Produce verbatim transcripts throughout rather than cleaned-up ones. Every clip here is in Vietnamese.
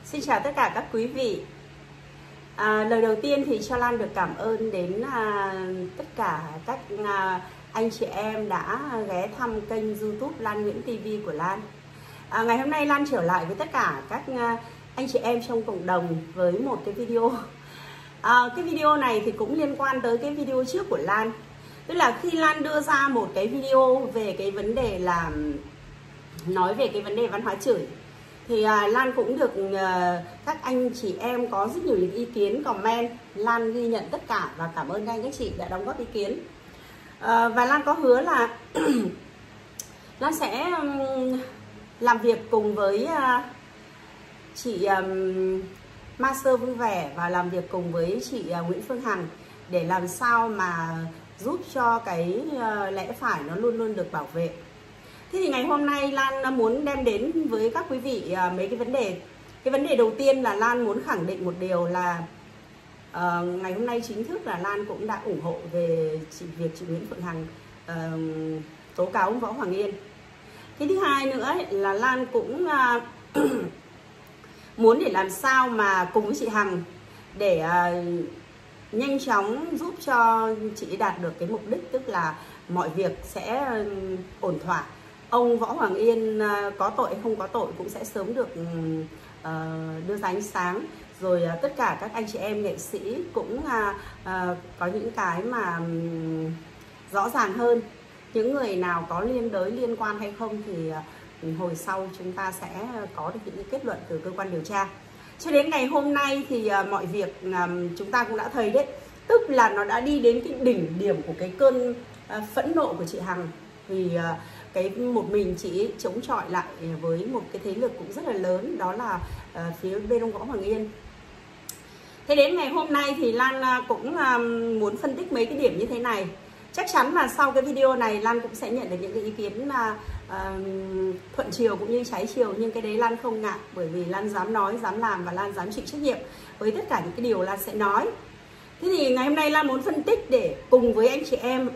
Xin chào tất cả các quý vị. À, lời đầu tiên thì cho Lan được cảm ơn đến à, tất cả các à, anh chị em đã ghé thăm kênh YouTube Lan Nguyễn ti vi của Lan. À, ngày hôm nay Lan trở lại với tất cả các à, anh chị em trong cộng đồng với một cái video. À, cái video này thì cũng liên quan tới cái video trước của Lan. Tức là khi Lan đưa ra một cái video về cái vấn đề là nói về cái vấn đề văn hóa chửi, thì à, Lan cũng được à, các anh chị em có rất nhiều những ý kiến comment. Lan ghi nhận tất cả và cảm ơn các anh các chị đã đóng góp ý kiến. à, Và Lan có hứa là Lan sẽ um, làm việc cùng với uh, chị um, Master Vui Vẻ và làm việc cùng với chị uh, Nguyễn Phương Hằng để làm sao mà giúp cho cái uh, lẽ phải nó luôn luôn được bảo vệ. Thế thì ngày hôm nay Lan muốn đem đến với các quý vị uh, mấy cái vấn đề. Cái vấn đề đầu tiên là Lan muốn khẳng định một điều là uh, ngày hôm nay chính thức là Lan cũng đã ủng hộ về chị, việc chị Nguyễn Phương Hằng uh, tố cáo ông Võ Hoàng Yên. Cái thứ hai nữa ấy, là Lan cũng uh, muốn để làm sao mà cùng với chị Hằng để uh, nhanh chóng giúp cho chị đạt được cái mục đích, tức là mọi việc sẽ uh, ổn thỏa. Ông Võ Hoàng Yên uh, có tội hay không có tội cũng sẽ sớm được uh, đưa ra ánh sáng. Rồi uh, tất cả các anh chị em nghệ sĩ cũng uh, uh, có những cái mà um, rõ ràng hơn. Những người nào có liên đới liên quan hay không thì uh, hồi sau chúng ta sẽ có được những kết luận từ cơ quan điều tra. Cho đến ngày hôm nay thì uh, mọi việc uh, chúng ta cũng đã thấy đấy. Tức là nó đã đi đến cái đỉnh điểm của cái cơn uh, phẫn nộ của chị Hằng. Vì uh, cái một mình chị chống chọi lại với một cái thế lực cũng rất là lớn, đó là uh, phía bên ông Võ Hoàng Yên. Thế đến ngày hôm nay thì Lan uh, cũng uh, muốn phân tích mấy cái điểm như thế này. Chắc chắn là sau cái video này Lan cũng sẽ nhận được những cái ý kiến là uh, thuận chiều cũng như trái chiều, nhưng cái đấy Lan không ngại, bởi vì Lan dám nói, dám làm và Lan dám chịu trách nhiệm với tất cả những cái điều Lan sẽ nói. Thế thì ngày hôm nay Lan muốn phân tích để cùng với anh chị em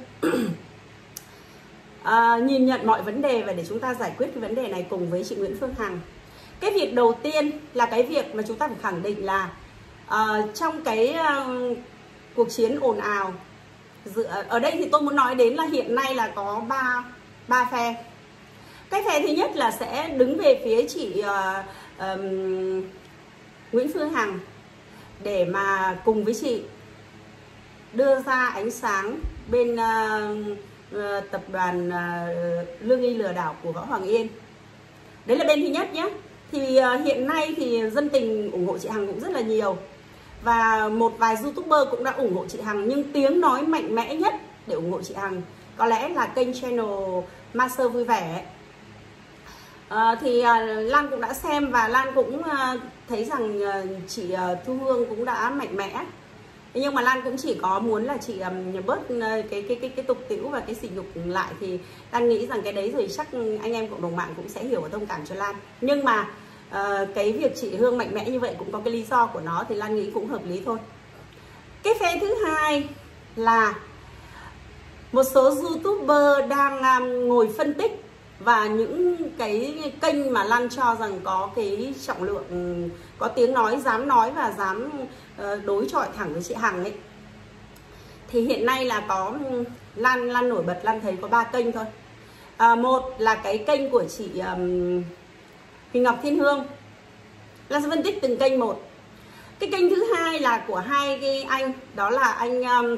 uh, nhìn nhận mọi vấn đề và để chúng ta giải quyết cái vấn đề này cùng với chị Nguyễn Phương Hằng. Cái việc đầu tiên là cái việc mà chúng ta phải khẳng định là uh, trong cái uh, cuộc chiến ồn ào, ở đây thì tôi muốn nói đến là hiện nay là có ba ba phe. Cái phe thứ nhất là sẽ đứng về phía chị uh, um, Nguyễn Phương Hằng để mà cùng với chị đưa ra ánh sáng bên uh, uh, tập đoàn uh, lương y lừa đảo của Võ Hoàng Yên. Đấy là bên thứ nhất nhé. Thì uh, hiện nay thì dân tình ủng hộ chị Hằng cũng rất là nhiều, và một vài youtuber cũng đã ủng hộ chị Hằng, nhưng tiếng nói mạnh mẽ nhất để ủng hộ chị Hằng có lẽ là kênh channel Master Vui Vẻ. À, thì à, Lan cũng đã xem và Lan cũng à, thấy rằng à, chị à, Thu Hương cũng đã mạnh mẽ. Nhưng mà Lan cũng chỉ có muốn là chị um, bớt cái cái cái cái tục tĩu và cái sỉ nhục lại, thì Lan nghĩ rằng cái đấy rồi chắc anh em cộng đồng mạng cũng sẽ hiểu và thông cảm cho Lan. Nhưng mà uh, cái việc chị Hương mạnh mẽ như vậy cũng có cái lý do của nó, thì Lan nghĩ cũng hợp lý thôi. Cái phe thứ hai là một số youtuber đang um, ngồi phân tích, và những cái kênh mà Lan cho rằng có cái trọng lượng, có tiếng nói, dám nói và dám uh, đối chọi thẳng với chị Hằng ấy, thì hiện nay là có Lan Lan nổi bật. Lan thấy có ba kênh thôi. À, một là cái kênh của chị um, Huỳnh Ngọc Thiên Hương. Lan sẽ phân tích từng kênh một. Cái kênh thứ hai là của hai cái anh, đó là anh um,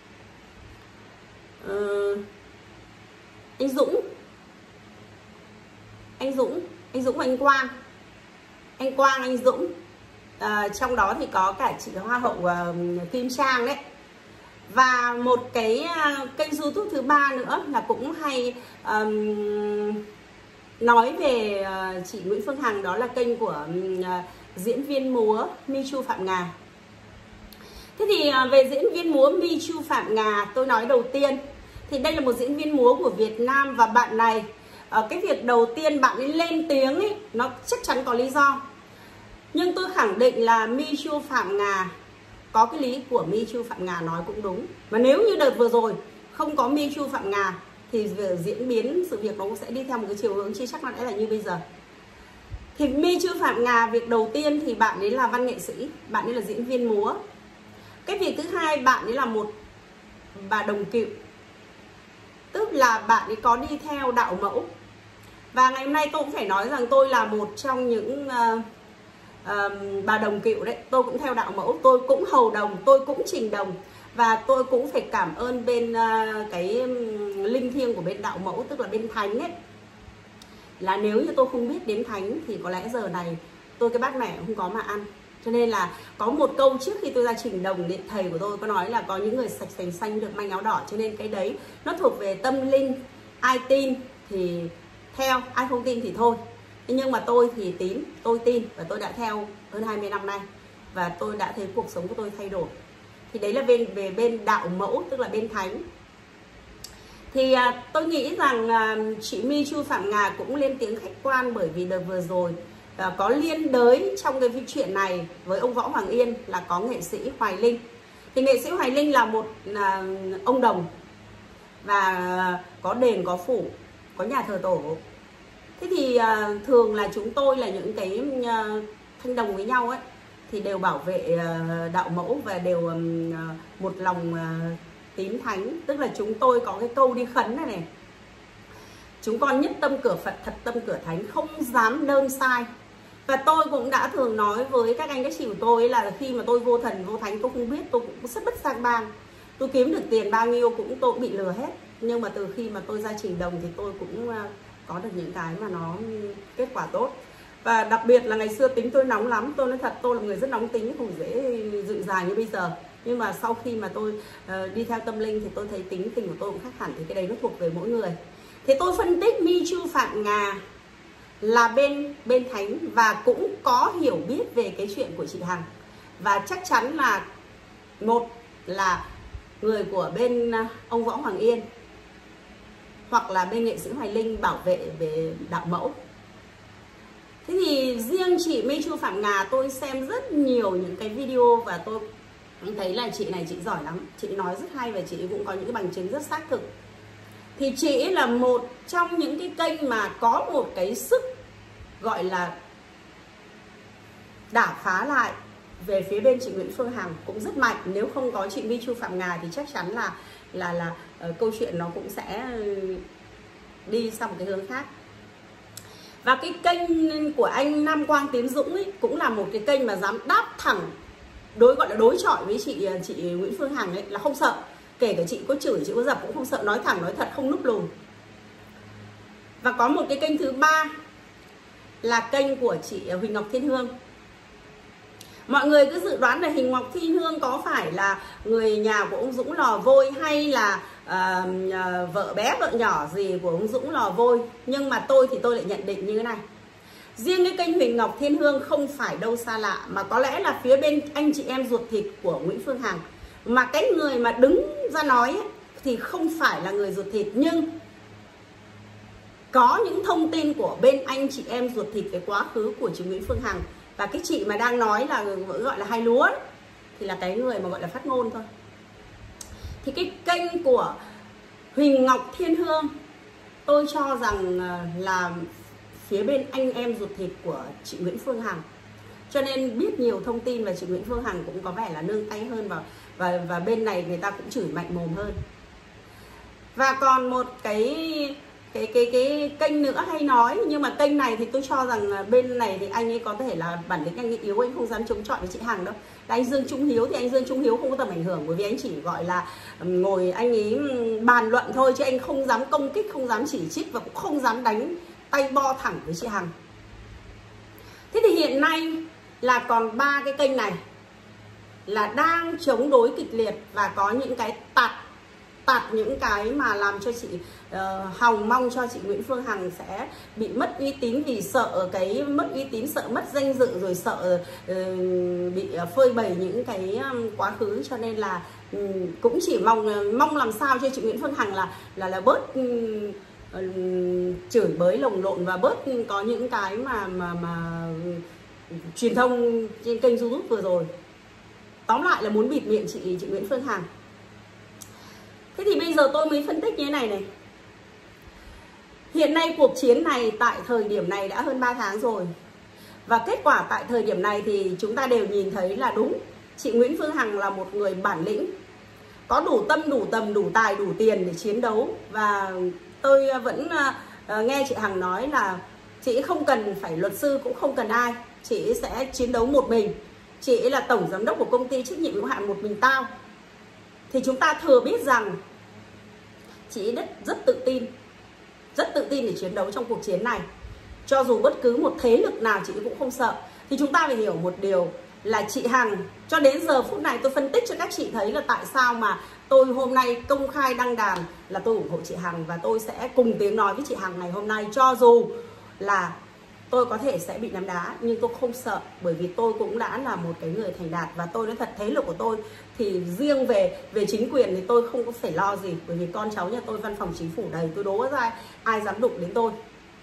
uh, anh Dũng anh Dũng anh Dũng và anh Quang anh Quang anh Dũng. À, trong đó thì có cả chị Hoa hậu uh, Kim Trang đấy. Và một cái uh, kênh YouTube thứ ba nữa là cũng hay um, nói về uh, chị Nguyễn Phương Hằng, đó là kênh của uh, diễn viên múa Mi Chu Phạm Nga. Thế thì uh, về diễn viên múa Mi Chu Phạm Nga, tôi nói đầu tiên thì đây là một diễn viên múa của Việt Nam, và bạn này uh, cái việc đầu tiên bạn ấy lên tiếng ấy, nó chắc chắn có lý do. Nhưng tôi khẳng định là Mi Chu Phạm Nga có cái lý của Mi Chu Phạm Nga nói cũng đúng. Mà nếu như đợt vừa rồi không có Mi Chu Phạm Nga thì diễn biến sự việc nó cũng sẽ đi theo một cái chiều hướng chưa chắc nó đã là như bây giờ. Thì My Chu Phạm Nga, việc đầu tiên thì bạn ấy là văn nghệ sĩ, bạn ấy là diễn viên múa. Cái việc thứ hai, bạn ấy là một bà đồng cựu, tức là bạn ấy có đi theo đạo mẫu. Và ngày hôm nay tôi cũng phải nói rằng tôi là một trong những uh, uh, bà đồng cựu đấy. Tôi cũng theo đạo mẫu, tôi cũng hầu đồng, tôi cũng trình đồng. Và tôi cũng phải cảm ơn bên uh, cái linh thiêng của bên đạo mẫu, tức là bên thánh ấy. Là nếu như tôi không biết đến thánh thì có lẽ giờ này tôi cái bát mẹ không có mà ăn. Cho nên là có một câu trước khi tôi ra trình đồng, thầy của tôi có nói là có những người sạch sành xanh được manh áo đỏ. Cho nên cái đấy nó thuộc về tâm linh. Ai tin thì theo, ai không tin thì thôi. Nhưng mà tôi thì tín, tôi tin và tôi đã theo hơn hai mươi năm nay. Và tôi đã thấy cuộc sống của tôi thay đổi. Thì đấy là bên về bên đạo mẫu, tức là bên thánh. Thì à, tôi nghĩ rằng à, chị My Chu Phạm Nga cũng lên tiếng khách quan, bởi vì đợt vừa rồi à, có liên đới trong cái chuyện này với ông Võ Hoàng Yên là có nghệ sĩ Hoài Linh. Thì nghệ sĩ Hoài Linh là một à, ông đồng và à, có đền, có phủ, có nhà thờ tổ. Thế thì à, thường là chúng tôi là những cái à, thanh đồng với nhau ấy thì đều bảo vệ à, đạo mẫu và đều à, một lòng à, tín thánh. Tức là chúng tôi có cái câu đi khấn này này: chúng con nhất tâm cửa Phật, thật tâm cửa thánh, không dám đơn sai. Và tôi cũng đã thường nói với các anh các chị của tôi là khi mà tôi vô thần vô thánh tôi không biết, tôi cũng rất bất sang bang, tôi kiếm được tiền bao nhiêu cũng tôi cũng bị lừa hết. Nhưng mà từ khi mà tôi ra trình đồng thì tôi cũng có được những cái mà nó kết quả tốt. Và đặc biệt là ngày xưa tính tôi nóng lắm, tôi nói thật tôi là người rất nóng tính, không dễ dịu dàng như bây giờ. Nhưng mà sau khi mà tôi uh, đi theo tâm linh thì tôi thấy tính tình của tôi cũng khác hẳn. Thì cái đấy nó thuộc về mỗi người. Thì tôi phân tích My Chu Phạm Nga là bên bên thánh và cũng có hiểu biết về cái chuyện của chị Hằng. Và chắc chắn là một là người của bên ông Võ Hoàng Yên hoặc là bên nghệ sĩ Hoài Linh bảo vệ về đạo mẫu. Thế thì riêng chị My Chu Phạm Nga tôi xem rất nhiều những cái video và tôi thấy là chị này chị giỏi lắm, chị nói rất hay và chị cũng có những cái bằng chứng rất xác thực. Thì chị là một trong những cái kênh mà có một cái sức gọi là đả phá lại về phía bên chị Nguyễn Phương Hằng cũng rất mạnh. Nếu không có chị My Chu Phạm Nga thì chắc chắn là là là uh, câu chuyện nó cũng sẽ đi sang một cái hướng khác. Và cái kênh của anh Nam Quang Tiến Dũng ấy cũng là một cái kênh mà dám đáp thẳng, đối gọi là đối chọi với chị chị Nguyễn Phương Hằng ấy, là không sợ. Kể cả chị có chửi, chị có dập cũng không sợ, nói thẳng nói thật, không núp lùn. Và có một cái kênh thứ ba là kênh của chị Huỳnh Ngọc Thiên Hương. Mọi người cứ dự đoán là Huỳnh Ngọc Thiên Hương có phải là người nhà của ông Dũng Lò Vôi hay là uh, uh, vợ bé vợ nhỏ gì của ông Dũng Lò Vôi. Nhưng mà tôi thì tôi lại nhận định như thế này: riêng cái kênh Huỳnh Ngọc Thiên Hương không phải đâu xa lạ, mà có lẽ là phía bên anh chị em ruột thịt của Nguyễn Phương Hằng. Mà cái người mà đứng ra nói ấy, thì không phải là người ruột thịt, nhưng có những thông tin của bên anh chị em ruột thịt về quá khứ của chị Nguyễn Phương Hằng. Và cái chị mà đang nói là gọi là hai lúa ấy, thì là cái người mà gọi là phát ngôn thôi. Thì cái kênh của Huỳnh Ngọc Thiên Hương tôi cho rằng là phía bên anh em ruột thịt của chị Nguyễn Phương Hằng, cho nên biết nhiều thông tin và chị Nguyễn Phương Hằng cũng có vẻ là nương tay hơn và và và bên này người ta cũng chửi mạnh mồm hơn. Và còn một cái cái cái cái kênh nữa hay nói, nhưng mà kênh này thì tôi cho rằng bên này thì anh ấy có thể là bản lĩnh anh ấy yếu, anh không dám chống chọi với chị Hằng đâu. Là anh Dương Trung Hiếu thì anh Dương Trung Hiếu không có tầm ảnh hưởng, bởi vì anh chỉ gọi là ngồi anh ấy bàn luận thôi, chứ anh không dám công kích, không dám chỉ trích và cũng không dám đánh tay bo thẳng với chị Hằng. Thế thì hiện nay là còn ba cái kênh này là đang chống đối kịch liệt và có những cái tạt tạt những cái mà làm cho chị uh, hòng mong cho chị Nguyễn Phương Hằng sẽ bị mất uy tín, vì sợ cái mất uy tín, sợ mất danh dự, rồi sợ uh, bị phơi bày những cái um, quá khứ. Cho nên là um, cũng chỉ mong mong làm sao cho chị Nguyễn Phương Hằng là là là bớt um, um, chửi bới lồng lộn và bớt có những cái mà mà mà truyền thông trên kênh YouTube vừa rồi. Tóm lại là muốn bịt miệng chị chị Nguyễn Phương Hằng. Thế thì bây giờ tôi mới phân tích như thế này này. Hiện nay cuộc chiến này tại thời điểm này đã hơn ba tháng rồi. Và kết quả tại thời điểm này thì chúng ta đều nhìn thấy là đúng, chị Nguyễn Phương Hằng là một người bản lĩnh, có đủ tâm, đủ tầm, đủ tài, đủ tiền để chiến đấu. Và tôi vẫn uh, nghe chị Hằng nói là chị không cần phải luật sư, cũng không cần ai, chị sẽ chiến đấu một mình. Chị là tổng giám đốc của công ty trách nhiệm hữu hạn Một Mình Tao. Thì chúng ta thừa biết rằng chị rất, rất tự tin, rất tự tin để chiến đấu trong cuộc chiến này. Cho dù bất cứ một thế lực nào chị cũng không sợ. Thì chúng ta phải hiểu một điều là chị Hằng, cho đến giờ phút này tôi phân tích cho các chị thấy là tại sao mà tôi hôm nay công khai đăng đàn là tôi ủng hộ chị Hằng. Và tôi sẽ cùng tiếng nói với chị Hằng ngày hôm nay. Cho dù là tôi có thể sẽ bị ném đá, nhưng tôi không sợ, bởi vì tôi cũng đã là một cái người thành đạt. Và tôi nói thật, thế lực của tôi thì riêng về về chính quyền thì tôi không có phải lo gì, bởi vì con cháu nhà tôi văn phòng chính phủ đầy, tôi đố ra ai dám đụng đến tôi.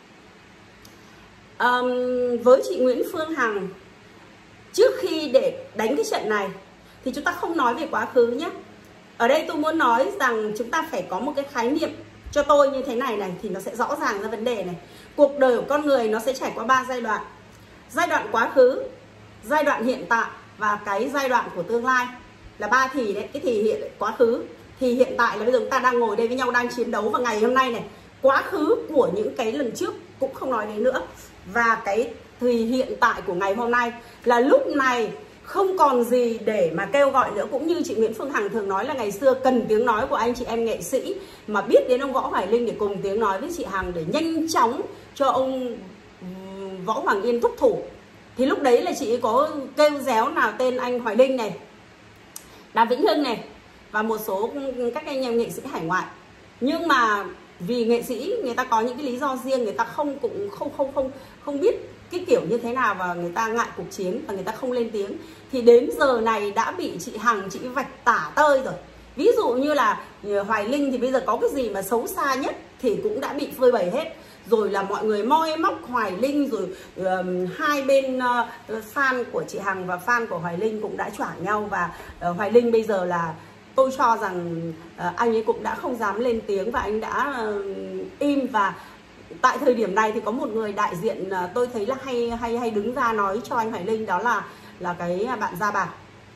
um, Với chị Nguyễn Phương Hằng, trước khi để đánh cái trận này thì chúng ta không nói về quá khứ nhé. Ở đây tôi muốn nói rằng chúng ta phải có một cái khái niệm cho tôi như thế này này, thì nó sẽ rõ ràng ra vấn đề này. Cuộc đời của con người nó sẽ trải qua ba giai đoạn: giai đoạn quá khứ, giai đoạn hiện tại và cái giai đoạn của tương lai. Là ba thì đấy. Cái thì hiện quá khứ, thì hiện tại là bây giờ chúng ta đang ngồi đây với nhau, đang chiến đấu vào ngày hôm nay này. Quá khứ của những cái lần trước cũng không nói đến nữa. Và cái thì hiện tại của ngày hôm nay là lúc này không còn gì để mà kêu gọi nữa. Cũng như chị Nguyễn Phương Hằng thường nói là ngày xưa cần tiếng nói của anh chị em nghệ sĩ mà biết đến ông Võ Hoài Linh để cùng tiếng nói với chị Hằng, để nhanh chóng cho ông Võ Hoàng Yên thúc thủ. Thì lúc đấy là chị có kêu réo nào tên anh Hoài Linh này, Đàm Vĩnh Hưng này và một số các anh em nghệ sĩ hải ngoại. Nhưng mà vì nghệ sĩ người ta có những cái lý do riêng, người ta không cũng không không không không biết cái kiểu như thế nào, và người ta ngại cuộc chiến và người ta không lên tiếng. Thì đến giờ này đã bị chị Hằng chị vạch tả tơi rồi. Ví dụ như là Hoài Linh thì bây giờ có cái gì mà xấu xa nhất thì cũng đã bị phơi bày hết. Rồi là mọi người moi móc Hoài Linh, rồi um, hai bên uh, fan của chị Hằng và fan của Hoài Linh cũng đã choảng nhau. Và uh, Hoài Linh bây giờ là tôi cho rằng uh, anh ấy cũng đã không dám lên tiếng và anh đã uh, im. Và tại thời điểm này thì có một người đại diện uh, tôi thấy là hay hay hay đứng ra nói cho anh Hoài Linh, đó là là cái bạn Gia Bảo,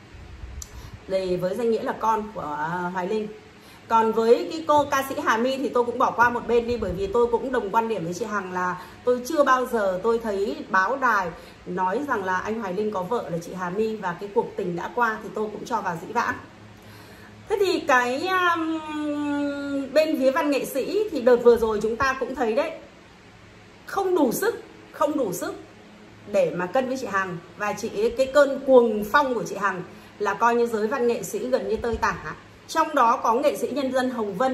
để với danh nghĩa là con của uh, Hoài Linh. Còn với cái cô ca sĩ Hà My thì tôi cũng bỏ qua một bên đi, bởi vì tôi cũng đồng quan điểm với chị Hằng là tôi chưa bao giờ tôi thấy báo đài nói rằng là anh Hoài Linh có vợ là chị Hà My, và cái cuộc tình đã qua thì tôi cũng cho vào dĩ vãng. Thế thì cái um, bên phía văn nghệ sĩ thì đợt vừa rồi chúng ta cũng thấy đấy, không đủ sức, không đủ sức để mà cân với chị Hằng. Và chị cái cơn cuồng phong của chị Hằng là coi như giới văn nghệ sĩ gần như tơi tả. Trong đó có nghệ sĩ nhân dân Hồng Vân,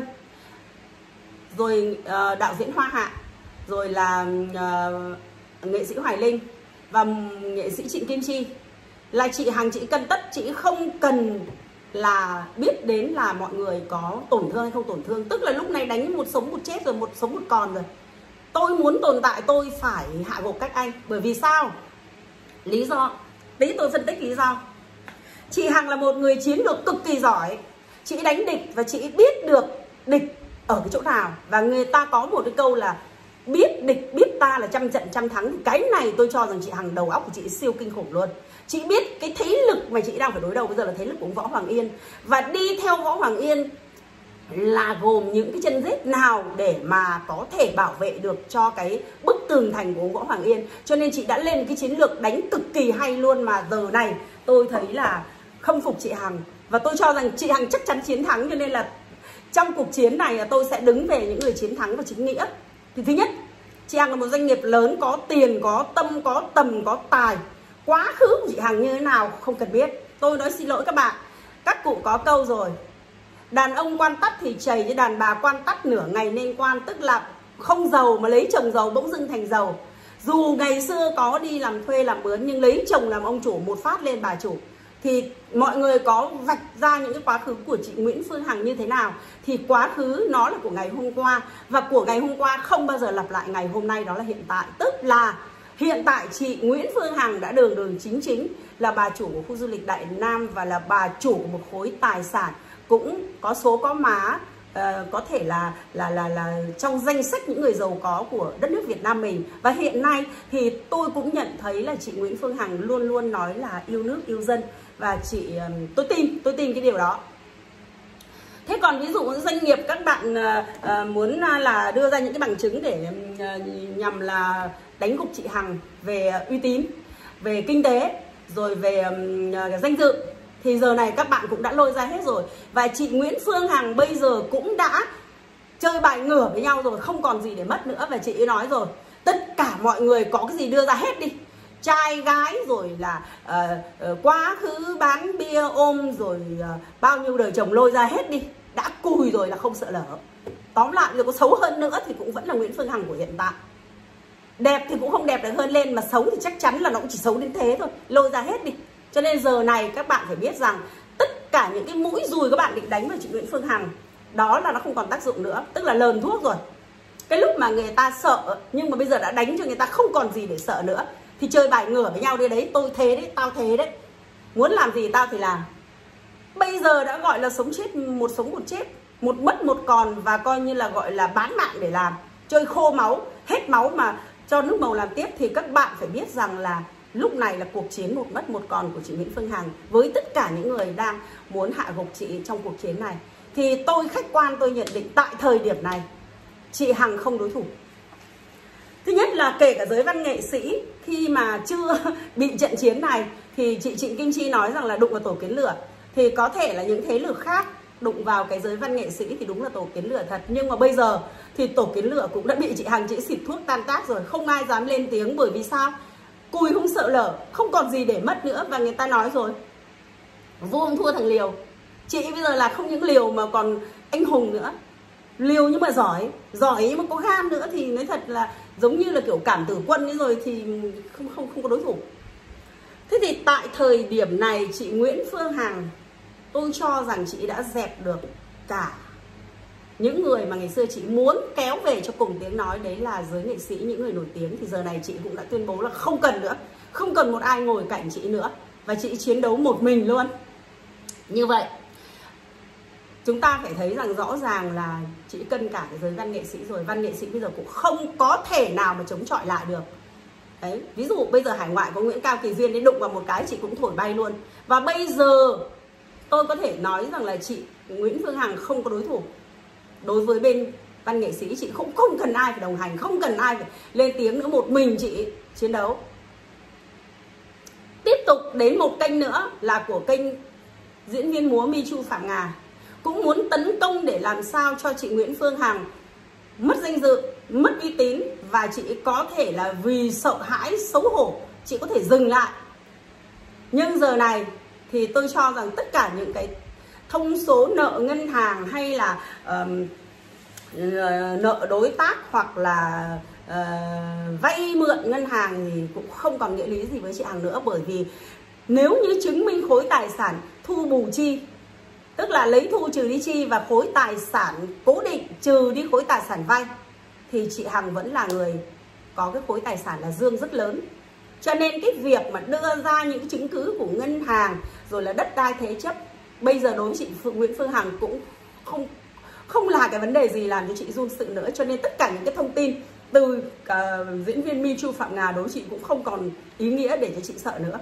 rồi uh, đạo diễn Hoa Hạ, rồi là uh, nghệ sĩ Hoài Linh và nghệ sĩ Trịnh Kim Chi. Là chị Hằng chị cân tất, chị không cần là biết đến là mọi người có tổn thương hay không tổn thương. Tức là lúc này đánh một sống một chết rồi, một sống một còn rồi. Tôi muốn tồn tại tôi phải hạ gục các anh. Bởi vì sao? Lý do, tí tôi phân tích lý do. Chị Hằng là một người chiến lược cực kỳ giỏi. Chị đánh địch và chị biết được địch ở cái chỗ nào. Và người ta có một cái câu là biết địch biết ta là trăm trận trăm thắng. Thì cái này tôi cho rằng chị Hằng đầu óc của chị siêu kinh khủng luôn. Chị biết cái thế lực mà chị đang phải đối đầu bây giờ là thế lực của Võ Hoàng Yên. Và đi theo Võ Hoàng Yên là gồm những cái chân rết nào để mà có thể bảo vệ được cho cái bức tường thành của Võ Hoàng Yên. Cho nên chị đã lên cái chiến lược đánh cực kỳ hay luôn. Mà giờ này tôi thấy là không phục chị Hằng. Và tôi cho rằng chị Hằng chắc chắn chiến thắng. Cho nên là trong cuộc chiến này là tôi sẽ đứng về những người chiến thắng và chính nghĩa. Thì thứ nhất, chị Hằng là một doanh nghiệp lớn, có tiền, có tâm, có tầm, có tài. Quá khứ của chị Hằng như thế nào không cần biết. Tôi nói xin lỗi các bạn, các cụ có câu rồi, đàn ông quan tắt thì chảy chứ đàn bà quan tắt nửa ngày nên quan. Tức là không giàu mà lấy chồng giàu bỗng dưng thành giàu. Dù ngày xưa có đi làm thuê làm mướn, nhưng lấy chồng làm ông chủ một phát lên bà chủ. Thì mọi người có vạch ra những cái quá khứ của chị Nguyễn Phương Hằng như thế nào. Thì quá khứ nó là của ngày hôm qua, và của ngày hôm qua không bao giờ lặp lại ngày hôm nay, đó là hiện tại. Tức là hiện tại chị Nguyễn Phương Hằng đã đường đường chính chính là bà chủ của khu du lịch Đại Nam, và là bà chủ của một khối tài sản cũng có số có má uh, có thể là là là là trong danh sách những người giàu có của đất nước Việt Nam mình. Và hiện nay thì tôi cũng nhận thấy là chị Nguyễn Phương Hằng luôn luôn nói là yêu nước yêu dân, và chị um, tôi tin tôi tin cái điều đó. Thế còn ví dụ doanh nghiệp các bạn uh, uh, muốn uh, là đưa ra những cái bằng chứng để uh, nhằm là đánh gục chị Hằng về uh, uy tín, về kinh tế, rồi về um, uh, danh dự, thì giờ này các bạn cũng đã lôi ra hết rồi. Và chị Nguyễn Phương Hằng bây giờ cũng đã chơi bài ngửa với nhau rồi, không còn gì để mất nữa. Và chị ấy nói rồi, tất cả mọi người có cái gì đưa ra hết đi, trai gái rồi là uh, uh, quá khứ bán bia ôm, rồi uh, bao nhiêu đời chồng lôi ra hết đi, đã cùi rồi là không sợ lỡ. Tóm lại rồi có xấu hơn nữa thì cũng vẫn là Nguyễn Phương Hằng của hiện tại. Đẹp thì cũng không đẹp được hơn lên, mà xấu thì chắc chắn là nó cũng chỉ xấu đến thế thôi, lôi ra hết đi. Cho nên giờ này các bạn phải biết rằng tất cả những cái mũi dùi các bạn định đánh vào chị Nguyễn Phương Hằng, đó là nó không còn tác dụng nữa, tức là lờn thuốc rồi. Cái lúc mà người ta sợ nhưng mà bây giờ đã đánh cho người ta không còn gì để sợ nữa, thì chơi bài ngửa với nhau đi đấy, tôi thế đấy, tao thế đấy, muốn làm gì tao thì làm. Bây giờ đã gọi là sống chết một sống một chết, một mất một còn, và coi như là gọi là bán mạng để làm, chơi khô máu, hết máu mà cho nước màu làm tiếp. Thì các bạn phải biết rằng là lúc này là cuộc chiến một mất một còn của chị Nguyễn Phương Hằng với tất cả những người đang muốn hạ gục chị trong cuộc chiến này. Thì tôi khách quan tôi nhận định tại thời điểm này chị Hằng không đối thủ. Thứ nhất là kể cả giới văn nghệ sĩ khi mà chưa bị trận chiến này thì chị Trịnh Kim Chi nói rằng là đụng vào tổ kiến lửa, thì có thể là những thế lực khác đụng vào cái giới văn nghệ sĩ thì đúng là tổ kiến lửa thật. Nhưng mà bây giờ thì tổ kiến lửa cũng đã bị chị Hằng chị xịt thuốc tan tác rồi, không ai dám lên tiếng. Bởi vì sao? Cùi không sợ lở, không còn gì để mất nữa. Và người ta nói rồi, vua không thua thằng liều. Chị bây giờ là không những liều mà còn anh hùng nữa. Liều nhưng mà giỏi, giỏi nhưng mà có gan nữa thì nói thật là giống như là kiểu Cảm Tử Quân ấy rồi thì không không không có đối thủ. Thế thì tại thời điểm này chị Nguyễn Phương Hằng, tôi cho rằng chị đã dẹp được cả những người mà ngày xưa chị muốn kéo về cho cùng tiếng nói, đấy là giới nghệ sĩ, những người nổi tiếng. Thì giờ này chị cũng đã tuyên bố là không cần nữa, không cần một ai ngồi cạnh chị nữa, và chị chiến đấu một mình luôn. Như vậy chúng ta phải thấy rằng rõ ràng là chị cân cả cái giới văn nghệ sĩ rồi. Văn nghệ sĩ bây giờ cũng không có thể nào mà chống chọi lại được. Đấy, ví dụ bây giờ hải ngoại có Nguyễn Cao Kỳ Duyên đến đụng vào một cái chị cũng thổi bay luôn. Và bây giờ tôi có thể nói rằng là chị Nguyễn Phương Hằng không có đối thủ đối với bên văn nghệ sĩ. Chị không không cần ai phải đồng hành, không cần ai phải lên tiếng nữa, một mình chị chiến đấu. Tiếp tục đến một kênh nữa là của kênh diễn viên múa Mi Chu Phạm Ngà, cũng muốn tấn công để làm sao cho chị Nguyễn Phương Hằng mất danh dự, mất uy tín, và chị có thể là vì sợ hãi xấu hổ chị có thể dừng lại. Nhưng giờ này thì tôi cho rằng tất cả những cái thông số nợ ngân hàng hay là um, nợ đối tác hoặc là uh, vay mượn ngân hàng thì cũng không còn nghĩa lý gì với chị Hằng nữa. Bởi vì nếu như chứng minh khối tài sản thu bù chi, tức là lấy thu trừ đi chi và khối tài sản cố định trừ đi khối tài sản vay, thì chị Hằng vẫn là người có cái khối tài sản là dương rất lớn. Cho nên cái việc mà đưa ra những cái chứng cứ của ngân hàng rồi là đất đai thế chấp, bây giờ đối với chị Phương, Nguyễn Phương Hằng cũng không không là cái vấn đề gì làm cho chị run sự nữa. Cho nên tất cả những cái thông tin từ uh, diễn viên Mi Chu Phạm Ngà đối với chị cũng không còn ý nghĩa để cho chị sợ nữa.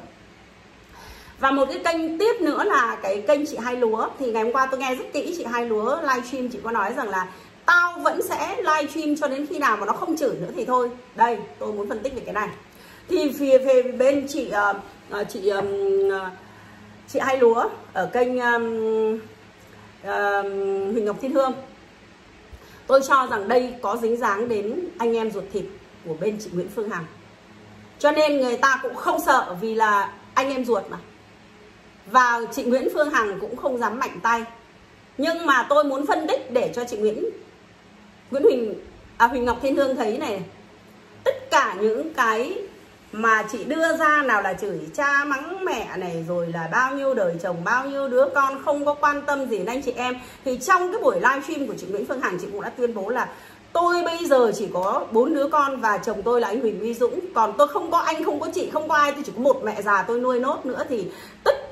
Và một cái kênh tiếp nữa là cái kênh chị Hai Lúa. Thì ngày hôm qua tôi nghe rất kỹ chị Hai Lúa livestream, chị có nói rằng là tao vẫn sẽ livestream cho đến khi nào mà nó không chửi nữa thì thôi. Đây, tôi muốn phân tích về cái này. Thì phía về bên chị uh, chị um, chị Hai Lúa ở kênh um, uh, Huỳnh Ngọc Thiên Hương, tôi cho rằng đây có dính dáng đến anh em ruột thịt của bên chị Nguyễn Phương Hằng. Cho nên người ta cũng không sợ vì là anh em ruột mà. Và chị Nguyễn Phương Hằng cũng không dám mạnh tay. Nhưng mà tôi muốn phân tích để cho chị Nguyễn Nguyễn Huỳnh à, Huỳnh Ngọc Thiên Hương thấy này, tất cả những cái mà chị đưa ra, nào là chửi cha mắng mẹ này, rồi là bao nhiêu đời chồng, bao nhiêu đứa con, không có quan tâm gì đến anh chị em, thì trong cái buổi livestream của chị Nguyễn Phương Hằng, chị cũng đã tuyên bố là tôi bây giờ chỉ có bốn đứa con và chồng tôi là anh Huỳnh Uy Dũng, còn tôi không có anh, không có chị, không có ai, tôi chỉ có một mẹ già tôi nuôi nốt nữa. Thì tất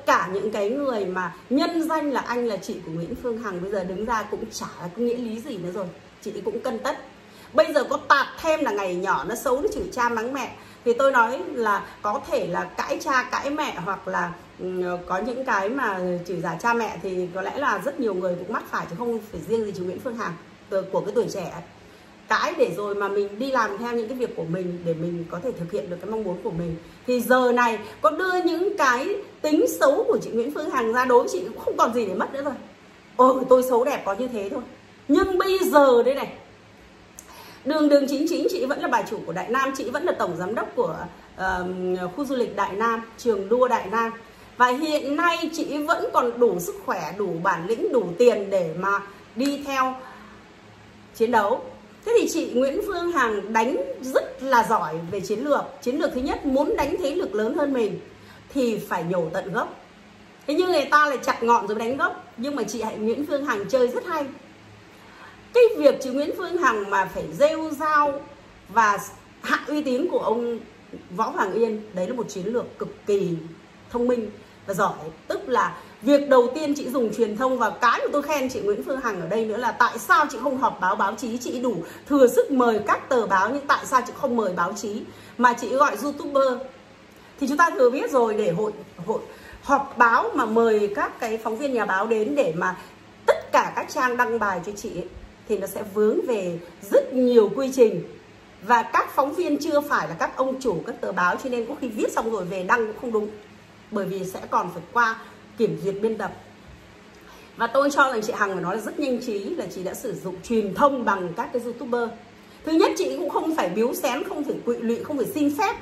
tất cả những cái người mà nhân danh là anh là chị của Nguyễn Phương Hằng bây giờ đứng ra cũng chả có nghĩa lý gì nữa rồi. Chị cũng cân tất. Bây giờ có tạt thêm là ngày nhỏ nó xấu, nó chửi cha mắng mẹ, thì tôi nói là có thể là cãi cha cãi mẹ, hoặc là um, có những cái mà chửi giả cha mẹ thì có lẽ là rất nhiều người cũng mắc phải, chứ không phải riêng gì chị Nguyễn Phương Hằng của cái tuổi trẻ. Cãi để rồi mà mình đi làm theo những cái việc của mình để mình có thể thực hiện được cái mong muốn của mình. Thì giờ này có đưa những cái tính xấu của chị Nguyễn Phương Hằng ra đối chị cũng không còn gì để mất nữa rồi. Ồ, tôi xấu đẹp có như thế thôi. Nhưng bây giờ đây này, đường đường chính chính chị vẫn là bà chủ của Đại Nam, chị vẫn là tổng giám đốc của uh, khu du lịch Đại Nam, trường đua Đại Nam. Và hiện nay chị vẫn còn đủ sức khỏe, đủ bản lĩnh, đủ tiền để mà đi theo chiến đấu. Thế thì chị Nguyễn Phương Hằng đánh rất là giỏi về chiến lược. Chiến lược thứ nhất, muốn đánh thế lực lớn hơn mình thì phải nhổ tận gốc. Thế nhưng người ta lại chặt ngọn rồi đánh gốc. Nhưng mà chị Nguyễn Phương Hằng chơi rất hay. Cái việc chị Nguyễn Phương Hằng mà phải rêu rao và hạ uy tín của ông Võ Hoàng Yên, đấy là một chiến lược cực kỳ thông minh và giỏi. Tức là việc đầu tiên chị dùng truyền thông, và cái mà tôi khen chị Nguyễn Phương Hằng ở đây nữa là tại sao chị không họp báo báo chí. Chị đủ thừa sức mời các tờ báo, nhưng tại sao chị không mời báo chí mà chị gọi YouTuber. Thì chúng ta thừa biết rồi, để hội, hội họp báo mà mời các cái phóng viên nhà báo đến để mà tất cả các trang đăng bài cho chị ấy, thì nó sẽ vướng về rất nhiều quy trình. Và các phóng viên chưa phải là các ông chủ các tờ báo, cho nên có khi viết xong rồi về đăng cũng không đúng, bởi vì sẽ còn phải qua kiểm duyệt biên tập. Và tôi cho rằng chị Hằng phải nói là rất nhanh trí, là chị đã sử dụng truyền thông bằng các cái YouTuber. Thứ nhất, chị cũng không phải biếu xén, không phải quỵ lụy, không phải xin phép,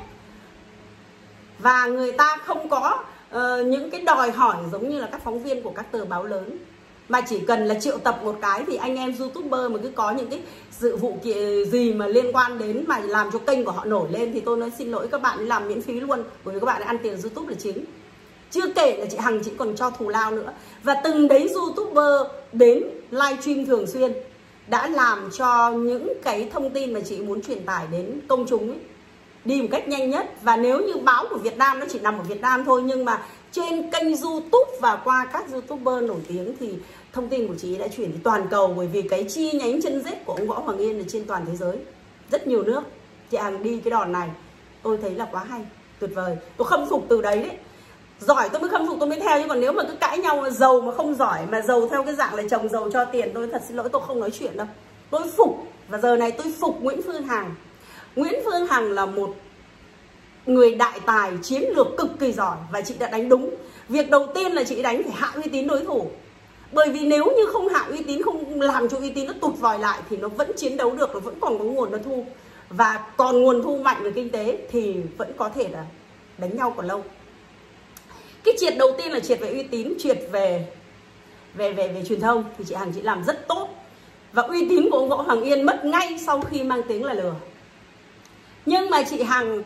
và người ta không có uh, những cái đòi hỏi giống như là các phóng viên của các tờ báo lớn, mà chỉ cần là triệu tập một cái thì anh em YouTuber mà cứ có những cái sự vụ gì mà liên quan đến mà làm cho kênh của họ nổi lên thì tôi nói xin lỗi các bạn ấy làm miễn phí luôn, bởi vì các bạn ấy ăn tiền YouTube là chính. Chưa kể là chị Hằng chị còn cho thù lao nữa. Và từng đấy YouTuber đến livestream thường xuyên đã làm cho những cái thông tin mà chị muốn truyền tải đến công chúng ấy đi một cách nhanh nhất. Và nếu như báo của Việt Nam nó chỉ nằm ở Việt Nam thôi, nhưng mà trên kênh YouTube và qua các YouTuber nổi tiếng thì thông tin của chị đã chuyển đi toàn cầu, bởi vì cái chi nhánh chân rết của ông Võ Hoàng Yên là trên toàn thế giới, rất nhiều nước. Chị Hằng đi cái đòn này tôi thấy là quá hay, tuyệt vời. Tôi khâm phục từ đấy đấy. Giỏi tôi mới khâm phục, tôi mới theo, chứ còn nếu mà cứ cãi nhau mà giàu mà không giỏi, mà giàu theo cái dạng là chồng giàu cho tiền, tôi thật xin lỗi, tôi không nói chuyện đâu. Tôi phục, và giờ này tôi phục Nguyễn Phương Hằng. Nguyễn Phương Hằng là một người đại tài, chiến lược cực kỳ giỏi, và chị đã đánh đúng. Việc đầu tiên là chị đánh phải hạ uy tín đối thủ. Bởi vì nếu như không hạ uy tín, không làm cho uy tín nó tụt vòi lại thì nó vẫn chiến đấu được, nó vẫn còn có nguồn nó thu. Và còn nguồn thu mạnh về kinh tế thì vẫn có thể là đánh nhau còn lâu. Cái triệt đầu tiên là triệt về uy tín, triệt về về về về truyền thông thì chị Hằng chị làm rất tốt. Và uy tín của ông Võ Hoàng Yên mất ngay sau khi mang tiếng là lừa. Nhưng mà chị Hằng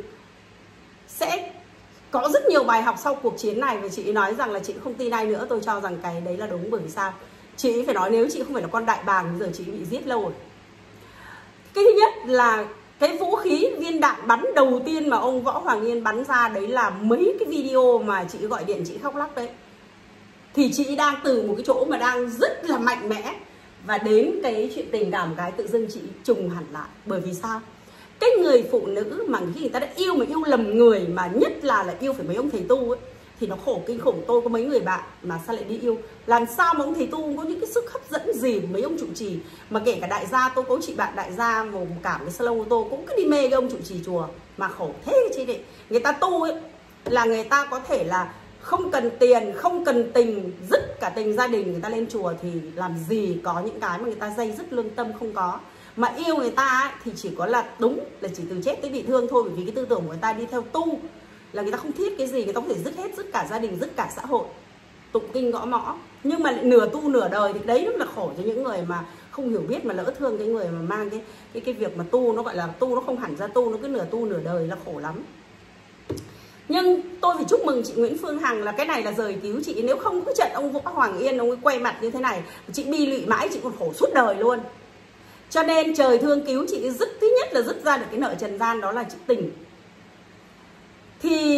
sẽ có rất nhiều bài học sau cuộc chiến này, và chị nói rằng là chị không tin ai nữa. Tôi cho rằng cái đấy là đúng, bởi vì sao? Chị phải nói nếu chị không phải là con đại bàng giờ chị bị giết lâu rồi. Cái thứ nhất là cái vũ khí viên đạn bắn đầu tiên mà ông Võ Hoàng Yên bắn ra, đấy là mấy cái video mà chị gọi điện chị khóc lóc đấy. Thì chị đang từ một cái chỗ mà đang rất là mạnh mẽ, và đến cái chuyện tình cảm cái tự dưng chị trùng hẳn lại. Bởi vì sao? Cái người phụ nữ mà khi người ta đã yêu mà yêu lầm người, mà nhất là là yêu phải mấy ông thầy tu ấy, thì nó khổ kinh khủng. Tôi có mấy người bạn mà sao lại đi yêu, làm sao mà ông thầy tu có những cái sức hấp dẫn gì mấy ông trụ trì. Mà kể cả đại gia, tôi có chị bạn đại gia một cảm cái salon ô tô cũng cứ đi mê cái ông trụ trì chùa. Mà khổ thế chứ đấy. Người ta tu ấy là người ta có thể là không cần tiền, không cần tình, dứt cả tình gia đình, người ta lên chùa thì làm gì có những cái mà người ta dây dứt lương tâm không có. Mà yêu người ta ấy, thì chỉ có là đúng là chỉ từ chết tới bị thương thôi. Bởi vì cái tư tưởng của người ta đi theo tu là người ta không thiết cái gì, người ta có thể dứt hết, dứt cả gia đình, dứt cả xã hội, tụng kinh gõ mõ. Nhưng mà lại nửa tu nửa đời thì đấy rất là khổ cho những người mà không hiểu biết, mà lỡ thương cái người mà mang cái cái cái việc mà tu, nó gọi là tu, nó không hẳn ra tu, nó cứ nửa tu nửa đời là khổ lắm. Nhưng tôi phải chúc mừng chị Nguyễn Phương Hằng là cái này là rời cứu chị. Nếu không có trận ông Võ Hoàng Yên, ông ấy quay mặt như thế này, chị bi lụy mãi, chị còn khổ suốt đời luôn. Cho nên trời thương cứu chị, dứt thứ nhất là dứt ra được cái nợ trần gian, đó là chị tỉnh. Thì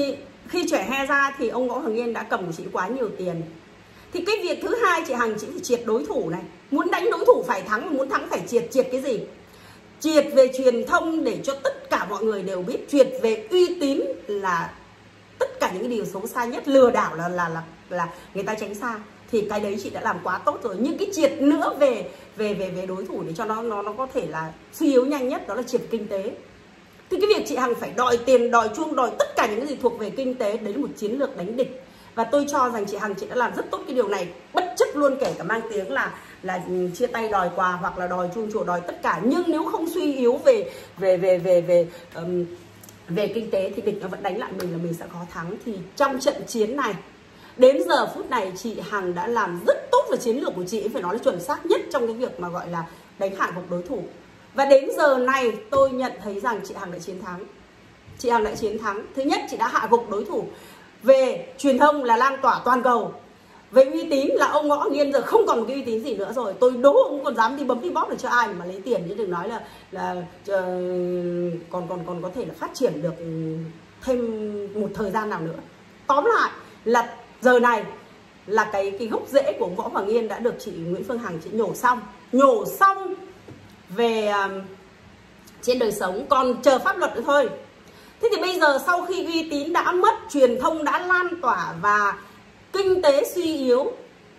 khi trẻ he ra thì ông Võ Hoàng Yên đã cầm của chị quá nhiều tiền. Thì cái việc thứ hai chị Hằng, chị phải triệt đối thủ này. Muốn đánh đối thủ phải thắng, muốn thắng phải triệt. Triệt cái gì? Triệt về truyền thông để cho tất cả mọi người đều biết. Triệt về uy tín là tất cả những cái điều xấu xa nhất, lừa đảo là là là là người ta tránh xa. Thì cái đấy chị đã làm quá tốt rồi. Nhưng cái triệt nữa về về về về đối thủ để cho nó nó nó có thể là suy yếu nhanh nhất, đó là triệt kinh tế. Thì cái việc chị Hằng phải đòi tiền, đòi chuông, đòi tất cả những cái gì thuộc về kinh tế, đấy là một chiến lược đánh địch. Và tôi cho rằng chị Hằng chị đã làm rất tốt cái điều này, bất chấp luôn kể cả mang tiếng là là chia tay đòi quà hoặc là đòi chuông chùa, đòi tất cả. Nhưng nếu không suy yếu về về về về về um, về kinh tế thì địch nó vẫn đánh lại mình, là mình sẽ khó thắng. Thì trong trận chiến này đến giờ phút này chị Hằng đã làm rất tốt, và chiến lược của chị phải nói là chuẩn xác nhất trong cái việc mà gọi là đánh hạ gục đối thủ. Và đến giờ này tôi nhận thấy rằng chị Hằng đã chiến thắng. Chị Hằng đã chiến thắng. Thứ nhất, chị đã hạ gục đối thủ. Về truyền thông là lan tỏa toàn cầu. Về uy tín là ông Võ Hoàng Yên giờ không còn cái uy tín gì nữa rồi. Tôi đố ông còn dám đi bấm đi bóp được cho ai mà lấy tiền, chứ đừng nói là là uh, còn còn còn có thể là phát triển được thêm một thời gian nào nữa. Tóm lại là giờ này là cái cái gốc rễ của ông Võ Hoàng Yên đã được chị Nguyễn Phương Hằng chị nhổ xong, nhổ xong về uh, trên đời sống, còn chờ pháp luật nữa thôi. Thế thì bây giờ sau khi uy tín đã mất, truyền thông đã lan tỏa và kinh tế suy yếu,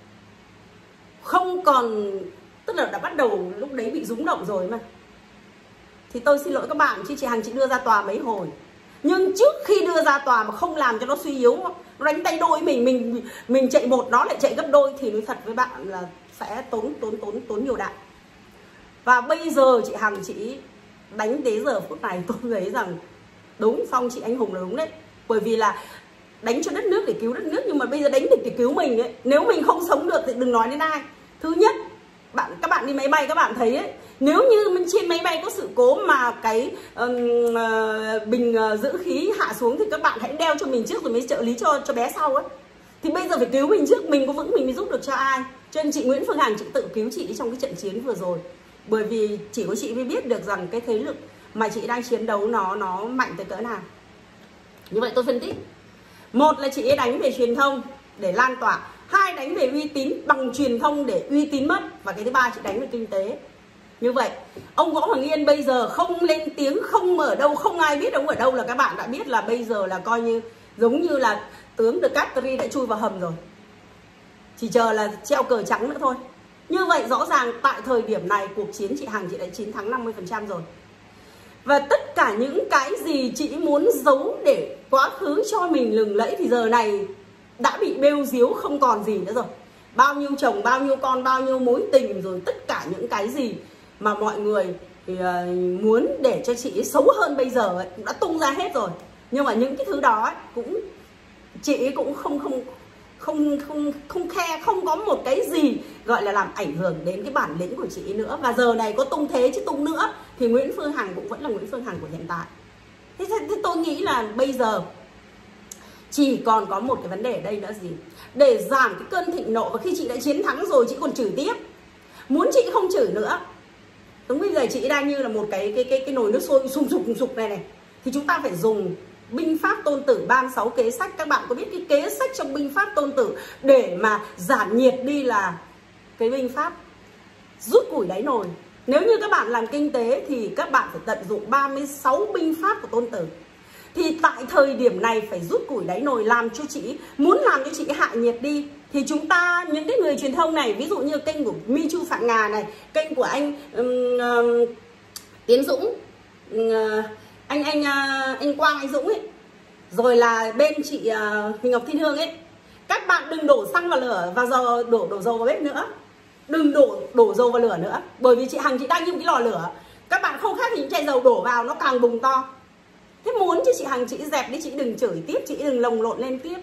không còn, tức là đã bắt đầu lúc đấy bị rúng động rồi mà, thì tôi xin lỗi các bạn, chứ chị Hằng chị đưa ra tòa mấy hồi. Nhưng trước khi đưa ra tòa mà không làm cho nó suy yếu, nó đánh tay đôi mình, mình mình chạy một nó lại chạy gấp đôi, thì nói thật với bạn là sẽ tốn tốn tốn tốn nhiều đạn. Và bây giờ chị Hằng chị đánh đến giờ phút này tôi thấy rằng đúng, xong chị anh hùng là đúng đấy. Bởi vì là đánh cho đất nước để cứu đất nước, nhưng mà bây giờ đánh địch để cứu mình ấy. Nếu mình không sống được thì đừng nói đến ai. Thứ nhất, bạn các bạn đi máy bay các bạn thấy ấy, nếu như trên máy bay có sự cố mà cái um, uh, bình uh, giữ khí hạ xuống thì các bạn hãy đeo cho mình trước rồi mới trợ lý cho cho bé sau ấy. Thì bây giờ phải cứu mình trước, mình có vững mình mới giúp được cho ai. Cho nên chị Nguyễn Phương Hằng chị tự cứu chị trong cái trận chiến vừa rồi. Bởi vì chỉ có chị mới biết được rằng cái thế lực mà chị đang chiến đấu nó nó mạnh tới cỡ nào. Như vậy tôi phân tích, một là chị ấy đánh về truyền thông để lan tỏa, hai đánh về uy tín bằng truyền thông để uy tín mất, và cái thứ ba chị đánh về kinh tế. Như vậy ông Võ Hoàng Yên bây giờ không lên tiếng, không ở đâu, không ai biết ông ở đâu, là các bạn đã biết là bây giờ là coi như giống như là tướng De Castries đã chui vào hầm rồi, chỉ chờ là treo cờ trắng nữa thôi. Như vậy rõ ràng tại thời điểm này cuộc chiến chị Hằng chị đã chiến thắng năm mươi phần trăm rồi. Và tất cả những cái gì chị muốn giấu để quá khứ cho mình lừng lẫy thì giờ này đã bị bêu diếu, không còn gì nữa rồi. Bao nhiêu chồng, bao nhiêu con, bao nhiêu mối tình, rồi tất cả những cái gì mà mọi người thì, uh, muốn để cho chị xấu hơn bây giờ ấy, cũng đã tung ra hết rồi. Nhưng mà những cái thứ đó ấy, cũng chị cũng không không không không không khe, không có một cái gì gọi là làm ảnh hưởng đến cái bản lĩnh của chị nữa. Và giờ này có tung thế chứ tung nữa thì Nguyễn Phương Hằng cũng vẫn là Nguyễn Phương Hằng của hiện tại. Thế, thế tôi nghĩ là bây giờ chỉ còn có một cái vấn đề ở đây nữa gì, để giảm cái cơn thịnh nộ. Và khi chị đã chiến thắng rồi chị còn chửi tiếp, muốn chị không chửi nữa. Đúng bây giờ chị đang như là một cái cái cái cái nồi nước sôi sùng sục sùng sục này này, thì chúng ta phải dùng binh pháp Tôn Tử ba mươi sáu kế sách. Các bạn có biết cái kế sách trong binh pháp Tôn Tử để mà giảm nhiệt đi là cái binh pháp rút củi đáy nồi. Nếu như các bạn làm kinh tế thì các bạn phải tận dụng ba mươi sáu binh pháp của Tôn Tử. Thì tại thời điểm này phải rút củi đáy nồi, làm cho chị, muốn làm cho chị hạ nhiệt đi. Thì chúng ta, những cái người truyền thông này, ví dụ như kênh của Mi Chu Phạm Ngà này, kênh của anh um, um, Tiến Dũng, um, anh anh uh, anh Quang Anh Dũng ấy, rồi là bên chị uh, Huỳnh Ngọc Thiên Hương ấy, các bạn đừng đổ xăng vào lửa và dầu, đổ đổ dầu vào bếp nữa, đừng đổ đổ dầu vào lửa nữa. Bởi vì chị Hằng chị đang như một cái lò lửa, các bạn không khác thì những chai dầu đổ vào nó càng bùng to. Thế muốn chứ chị Hằng chị dẹp đi, chị đừng chửi tiếp, chị đừng lồng lộn lên tiếp.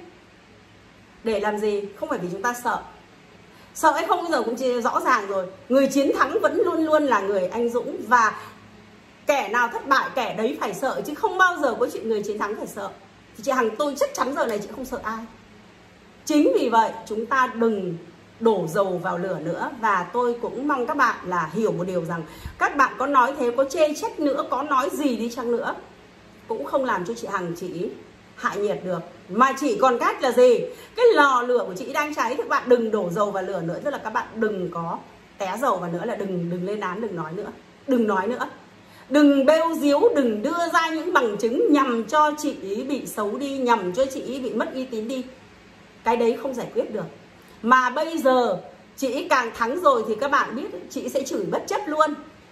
Để làm gì? Không phải vì chúng ta sợ. Sợ hay không bây giờ cũng chỉ rõ ràng rồi. Người chiến thắng vẫn luôn luôn là người anh dũng. Và kẻ nào thất bại kẻ đấy phải sợ, chứ không bao giờ có chuyện người chiến thắng phải sợ. Thì chị Hằng tôi chắc chắn giờ này chị không sợ ai. Chính vì vậy chúng ta đừng đổ dầu vào lửa nữa. Và tôi cũng mong các bạn là hiểu một điều rằng các bạn có nói thế, có chê trách nữa, có nói gì đi chăng nữa, cũng không làm cho chị Hằng chị hạ nhiệt được. Mà chỉ còn cách là gì? Cái lò lửa của chị đang cháy thì các bạn đừng đổ dầu vào lửa nữa. Tức là các bạn đừng có té dầu vào nữa, là đừng đừng lên án, đừng nói nữa. Đừng nói nữa. Đừng bêu díu, đừng đưa ra những bằng chứng nhằm cho chị ý bị xấu đi, nhằm cho chị ý bị mất uy tín đi. Cái đấy không giải quyết được. Mà bây giờ chị ý càng thắng rồi thì các bạn biết chị sẽ chửi bất chấp luôn.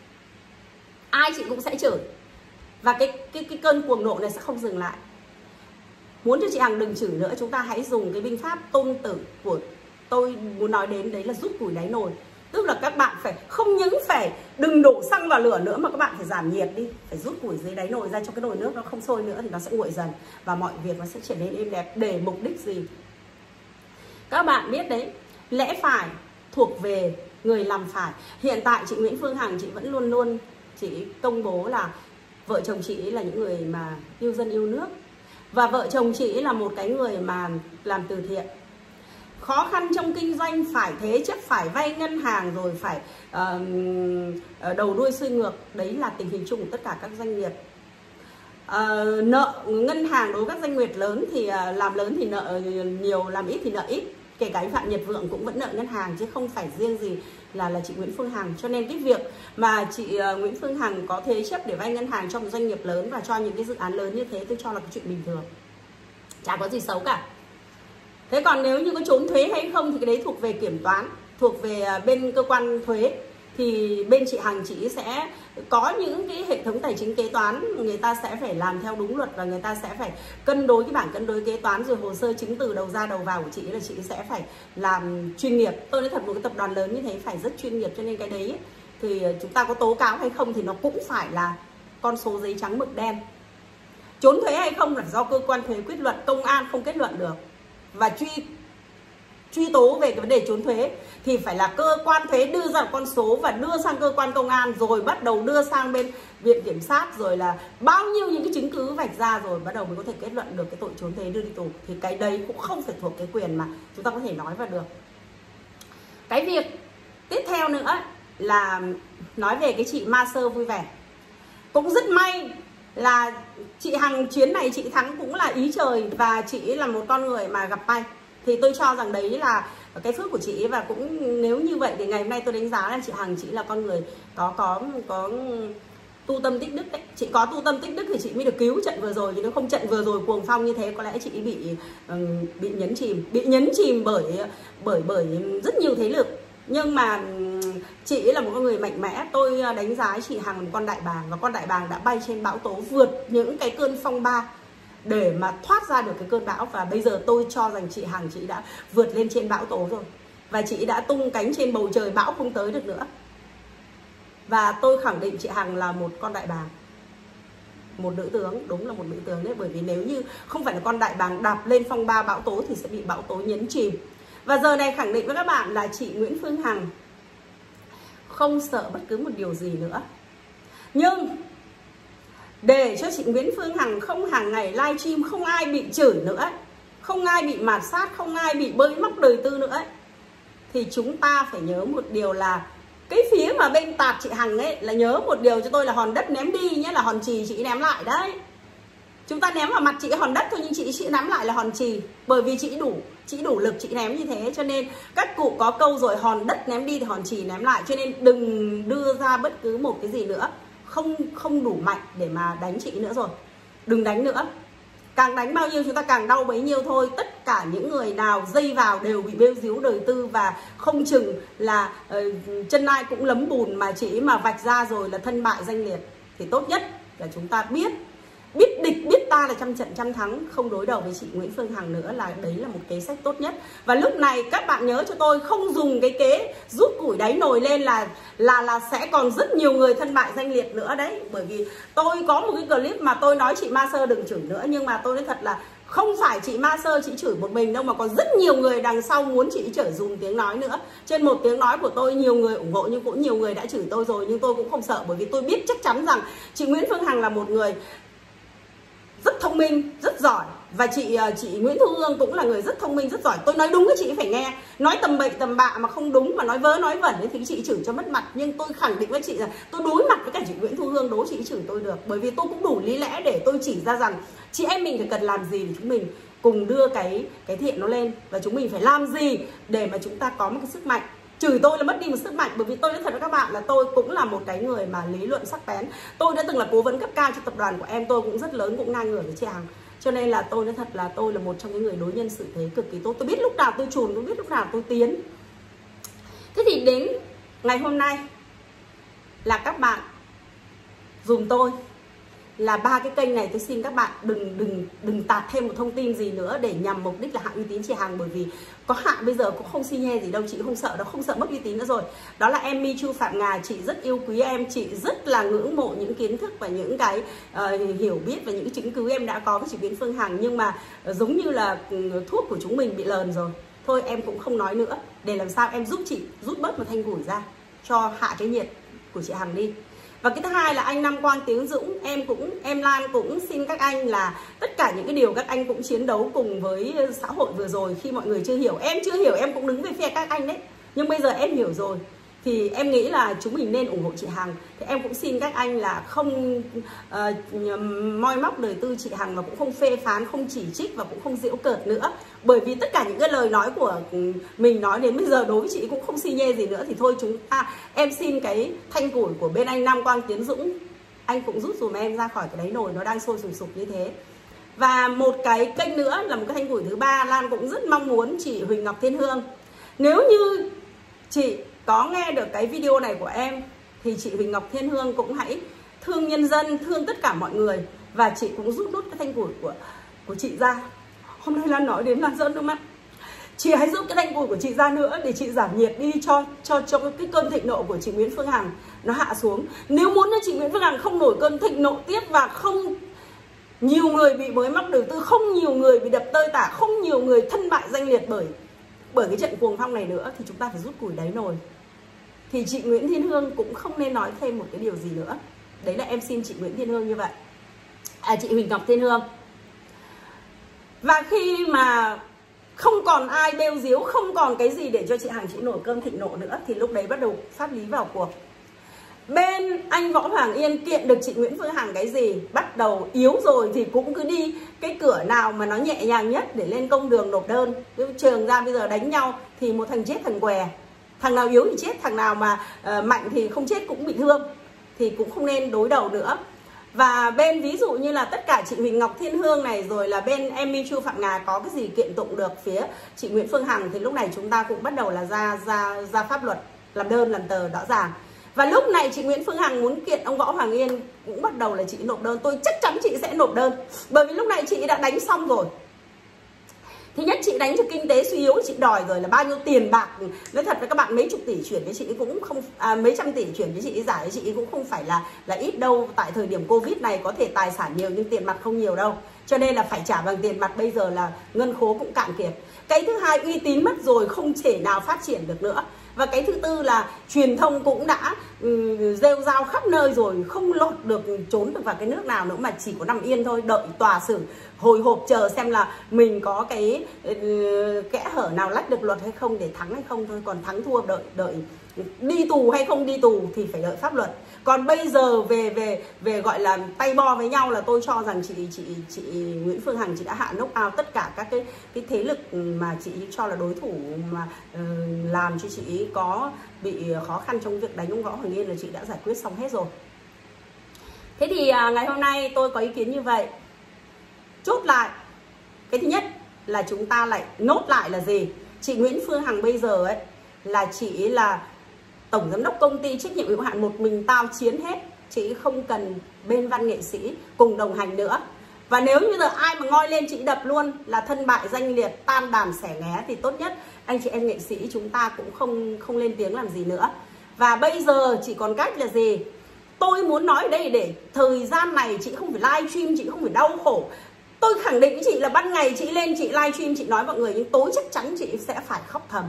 Ai chị cũng sẽ chửi. Và cái, cái, cái cơn cuồng nộ này sẽ không dừng lại. Muốn cho chị Hằng đừng chửi nữa, chúng ta hãy dùng cái binh pháp tôn tử của tôi muốn nói đến, đấy là rút củi đáy nồi. Tức là các bạn phải không những phải đừng đổ xăng vào lửa nữa, mà các bạn phải giảm nhiệt đi, phải rút củi dưới đáy nồi ra cho cái nồi nước nó không sôi nữa thì nó sẽ nguội dần và mọi việc nó sẽ trở nên êm đẹp. Để mục đích gì? Các bạn biết đấy, lẽ phải thuộc về người làm phải. Hiện tại chị Nguyễn Phương Hằng chị vẫn luôn luôn chị công bố là vợ chồng chị là những người mà yêu dân yêu nước, và vợ chồng chị là một cái người mà làm từ thiện. Khó khăn trong kinh doanh, phải thế chấp, phải vay ngân hàng, rồi phải uh, đầu đuôi xuôi ngược. Đấy là tình hình chung của tất cả các doanh nghiệp. uh, Nợ ngân hàng đối với các doanh nghiệp lớn thì uh, làm lớn thì nợ nhiều, làm ít thì nợ ít. Kể cả Phạm Nhật Vượng cũng vẫn nợ ngân hàng, chứ không phải riêng gì là là chị Nguyễn Phương Hằng. Cho nên cái việc mà chị uh, Nguyễn Phương Hằng có thế chấp để vay ngân hàng cho một doanh nghiệp lớn và cho những cái dự án lớn như thế, tôi cho là cái chuyện bình thường, chả có gì xấu cả. Thế còn nếu như có trốn thuế hay không thì cái đấy thuộc về kiểm toán, thuộc về bên cơ quan thuế. Thì bên chị Hằng chị sẽ có những cái hệ thống tài chính kế toán, người ta sẽ phải làm theo đúng luật và người ta sẽ phải cân đối cái bảng cân đối kế toán, rồi hồ sơ chứng từ đầu ra đầu vào của chị là chị sẽ phải làm chuyên nghiệp. Tôi nói thật, một cái tập đoàn lớn như thế phải rất chuyên nghiệp, cho nên cái đấy thì chúng ta có tố cáo hay không thì nó cũng phải là con số giấy trắng mực đen. Trốn thuế hay không là do cơ quan thuế quyết luận, công an không kết luận được. Và truy truy tố về cái vấn đề trốn thuế thì phải là cơ quan thuế đưa ra con số và đưa sang cơ quan công an, rồi bắt đầu đưa sang bên viện kiểm sát, rồi là bao nhiêu những cái chứng cứ vạch ra, rồi bắt đầu mới có thể kết luận được cái tội trốn thuế đưa đi tù. Thì cái đấy cũng không phải thuộc cái quyền mà chúng ta có thể nói vào được. Cái việc tiếp theo nữa là nói về cái chị Ma Sơ vui vẻ. Cũng rất may là chị Hằng chuyến này chị thắng cũng là ý trời, và chị là một con người mà gặp may. Thì tôi cho rằng đấy là cái phước của chị. Và cũng nếu như vậy thì ngày hôm nay tôi đánh giá là chị Hằng chị là con người có có có tu tâm tích đức đấy. Chị có tu tâm tích đức thì chị mới được cứu trận vừa rồi, chứ nếu không trận vừa rồi cuồng phong như thế có lẽ chị bị um, bị nhấn chìm, bị nhấn chìm bởi bởi bởi rất nhiều thế lực. Nhưng mà chị là một con người mạnh mẽ. Tôi đánh giá chị Hằng là một con đại bàng, và con đại bàng đã bay trên bão tố, vượt những cái cơn phong ba để mà thoát ra được cái cơn bão. Và bây giờ tôi cho rằng chị Hằng chị đã vượt lên trên bão tố rồi, và chị đã tung cánh trên bầu trời, bão không tới được nữa. Và tôi khẳng định chị Hằng là một con đại bàng, một nữ tướng, đúng là một nữ tướng đấy. Bởi vì nếu như không phải là con đại bàng đạp lên phong ba bão tố thì sẽ bị bão tố nhấn chìm. Và giờ này khẳng định với các bạn là chị Nguyễn Phương Hằng không sợ bất cứ một điều gì nữa. Nhưng để cho chị Nguyễn Phương Hằng không hàng ngày livestream, không ai bị chửi nữa, không ai bị mạt sát, không ai bị bới móc đời tư nữa, thì chúng ta phải nhớ một điều là cái phía mà bên tạt chị Hằng ấy là nhớ một điều cho tôi là hòn đất ném đi nhé, là hòn chì chị ném lại đấy. Chúng ta ném vào mặt chị hòn đất thôi, nhưng chị chị ném lại là hòn chì. Bởi vì chị đủ chị đủ lực chị ném như thế. Cho nên các cụ có câu rồi, hòn đất ném đi thì hòn chì ném lại. Cho nên đừng đưa ra bất cứ một cái gì nữa, Không không đủ mạnh để mà đánh chị nữa rồi. Đừng đánh nữa. Càng đánh bao nhiêu chúng ta càng đau bấy nhiêu thôi. Tất cả những người nào dây vào đều bị bêu díu đời tư, và không chừng là uh, chân ai cũng lấm bùn, mà chị mà vạch ra rồi là thân bại danh liệt. Thì tốt nhất là chúng ta biết biết địch biết ta là trăm trận trăm thắng, không đối đầu với chị Nguyễn Phương Hằng nữa, là đấy là một kế sách tốt nhất. Và lúc này các bạn nhớ cho tôi, không dùng cái kế rút củi đáy nồi lên là là là sẽ còn rất nhiều người thân bại danh liệt nữa đấy. Bởi vì tôi có một cái clip mà tôi nói chị Ma Sơ đừng chửi nữa, nhưng mà tôi nói thật là không phải chị Ma Sơ chị chửi một mình đâu, mà còn rất nhiều người đằng sau muốn chị chửi dùng tiếng nói nữa. Trên một tiếng nói của tôi nhiều người ủng hộ, nhưng cũng nhiều người đã chửi tôi rồi, nhưng tôi cũng không sợ, bởi vì tôi biết chắc chắn rằng chị Nguyễn Phương Hằng là một người rất thông minh, rất giỏi. Và chị chị Nguyễn Thu Hương cũng là người rất thông minh, rất giỏi. Tôi nói đúng cái chị phải nghe, nói tầm bậy tầm bạ mà không đúng, mà nói vớ nói vẩn ấy, thì chị chửi cho mất mặt. Nhưng tôi khẳng định với chị là tôi đối mặt với cả chị Nguyễn Thu Hương, đố chị chửi tôi được. Bởi vì tôi cũng đủ lý lẽ để tôi chỉ ra rằng chị em mình phải cần làm gì để chúng mình cùng đưa cái cái thiện nó lên. Và chúng mình phải làm gì để mà chúng ta có một cái sức mạnh. Chửi tôi là mất đi một sức mạnh, bởi vì tôi nói thật với các bạn là tôi cũng là một cái người mà lý luận sắc bén. Tôi đã từng là cố vấn cấp cao cho tập đoàn của em tôi, cũng rất lớn, cũng ngang ngửa với chị Hằng. Cho nên là tôi nói thật là tôi là một trong những người đối nhân xử thế cực kỳ tốt. Tôi biết lúc nào tôi chùn, tôi biết lúc nào tôi tiến. Thế thì đến ngày hôm nay là các bạn dùng tôi là ba cái kênh này, tôi xin các bạn đừng đừng đừng tạt thêm một thông tin gì nữa để nhằm mục đích là hạ uy tín chị Hằng, bởi vì có hạ bây giờ cũng không xi nhê gì đâu, chị không sợ đâu, không sợ mất uy tín nữa rồi. Đó là em My Chu Phạm Ngà, chị rất yêu quý em, chị rất là ngưỡng mộ những kiến thức và những cái uh, hiểu biết và những chứng cứ em đã có với chị Nguyễn Phương Hằng, nhưng mà uh, giống như là uh, thuốc của chúng mình bị lờn rồi. Thôi em cũng không nói nữa, để làm sao em giúp chị rút bớt một thanh củi ra cho hạ cái nhiệt của chị Hằng đi. Và cái thứ hai là anh Nam Quang Tiến Dũng, em cũng em Lan cũng xin các anh là tất cả những cái điều các anh cũng chiến đấu cùng với xã hội vừa rồi, khi mọi người chưa hiểu, em chưa hiểu em cũng đứng về phe các anh đấy, nhưng bây giờ em hiểu rồi thì em nghĩ là chúng mình nên ủng hộ chị Hằng. Thì em cũng xin các anh là không uh, moi móc đời tư chị Hằng, và cũng không phê phán, không chỉ trích và cũng không giễu cợt nữa, bởi vì tất cả những cái lời nói của mình nói đến bây giờ đối với chị cũng không xi nhê gì nữa. Thì thôi chúng ta, em xin cái thanh củi của bên anh Nam Quang Tiến Dũng, anh cũng rút dùm em ra khỏi cái đáy nồi nó đang sôi sùng sục như thế. Và một cái kênh nữa là một cái thanh củi thứ ba, Lan cũng rất mong muốn chị Huỳnh Ngọc Thiên Hương, nếu như chị có nghe được cái video này của em thì chị Huỳnh Ngọc Thiên Hương cũng hãy thương nhân dân, thương tất cả mọi người, và chị cũng rút nút cái thanh củi của của chị ra. Hôm nay Lan nói đến Lan rơn nước mắt. Chị hãy rút cái thanh củi của chị ra nữa để chị giảm nhiệt đi cho cho cho cái cơn thịnh nộ của chị Nguyễn Phương Hằng nó hạ xuống. Nếu muốn cho chị Nguyễn Phương Hằng không nổi cơn thịnh nộ tiếp và không nhiều người bị bới móc đầu tư, không nhiều người bị đập tơi tả, không nhiều người thân bại danh liệt bởi bởi cái trận cuồng phong này nữa, thì chúng ta phải rút củi đáy nồi. Thì chị Nguyễn Thiên Hương cũng không nên nói thêm một cái điều gì nữa. Đấy là em xin chị Nguyễn Thiên Hương như vậy, à, chị Huỳnh Ngọc Thiên Hương. Và khi mà không còn ai bêu diếu, không còn cái gì để cho chị Hằng chị nổi cơn thịnh nộ nữa, thì lúc đấy bắt đầu pháp lý vào cuộc. Bên anh Võ Hoàng Yên kiện được chị Nguyễn Phương Hằng cái gì, bắt đầu yếu rồi thì cũng cứ đi cái cửa nào mà nó nhẹ nhàng nhất để lên công đường nộp đơn. Trường ra bây giờ đánh nhau thì một thằng chết thằng què, thằng nào yếu thì chết, thằng nào mà uh, mạnh thì không chết cũng bị thương, thì cũng không nên đối đầu nữa. Và bên ví dụ như là tất cả chị Huỳnh Ngọc Thiên Hương này, rồi là bên em My Chu Phạm Ngà có cái gì kiện tụng được phía chị Nguyễn Phương Hằng, thì lúc này chúng ta cũng bắt đầu là ra ra ra pháp luật, làm đơn làm tờ rõ ràng. Và lúc này chị Nguyễn Phương Hằng muốn kiện ông Võ Hoàng Yên cũng bắt đầu là chị nộp đơn. Tôi chắc chắn chị sẽ nộp đơn, bởi vì lúc này chị đã đánh xong rồi. Thứ nhất, chị đánh cho kinh tế suy yếu, chị đòi rồi là bao nhiêu tiền bạc. Nói thật với các bạn, mấy chục tỷ chuyển với chị cũng không, à, mấy trăm tỷ chuyển với chị giải với chị cũng không phải là là ít đâu. Tại thời điểm Covid này có thể tài sản nhiều nhưng tiền mặt không nhiều đâu, cho nên là phải trả bằng tiền mặt. Bây giờ là ngân khố cũng cạn kiệt. Cái thứ hai, uy tín mất rồi, không thể nào phát triển được nữa. Và cái thứ tư là truyền thông cũng đã um, rêu rao khắp nơi rồi, không lọt được, trốn được vào cái nước nào nữa, mà chỉ có nằm yên thôi, đợi tòa xử, hồi hộp chờ xem là mình có cái uh, kẽ hở nào lách được luật hay không để thắng hay không thôi. Còn thắng thua đợi đợi đi tù hay không đi tù thì phải đợi pháp luật. Còn bây giờ về về về gọi là tay bo với nhau là tôi cho rằng chị chị chị Nguyễn Phương Hằng chị đã hạ knock out tất cả các cái cái thế lực mà chị cho là đối thủ, mà uh, làm cho chị có bị khó khăn trong việc đánh ông Võ Hoàng Yên là chị đã giải quyết xong hết rồi. Thế thì uh, ngày hôm nay tôi có ý kiến như vậy. Chốt lại, cái thứ nhất là chúng ta lại nốt lại là gì? Chị Nguyễn Phương Hằng bây giờ ấy là chị là tổng giám đốc công ty trách nhiệm hữu hạn một mình tao chiến hết, chị không cần bên văn nghệ sĩ cùng đồng hành nữa. Và nếu như giờ ai mà ngoi lên chị đập luôn là thân bại danh liệt, tan đàn xẻ nghé, thì tốt nhất anh chị em nghệ sĩ chúng ta cũng không không lên tiếng làm gì nữa. Và bây giờ chỉ còn cách là gì? Tôi muốn nói ở đây để thời gian này chị không phải live stream, chị không phải đau khổ. Tôi khẳng định với chị là ban ngày chị lên chị live stream chị nói mọi người, nhưng tối chắc chắn chị sẽ phải khóc thầm.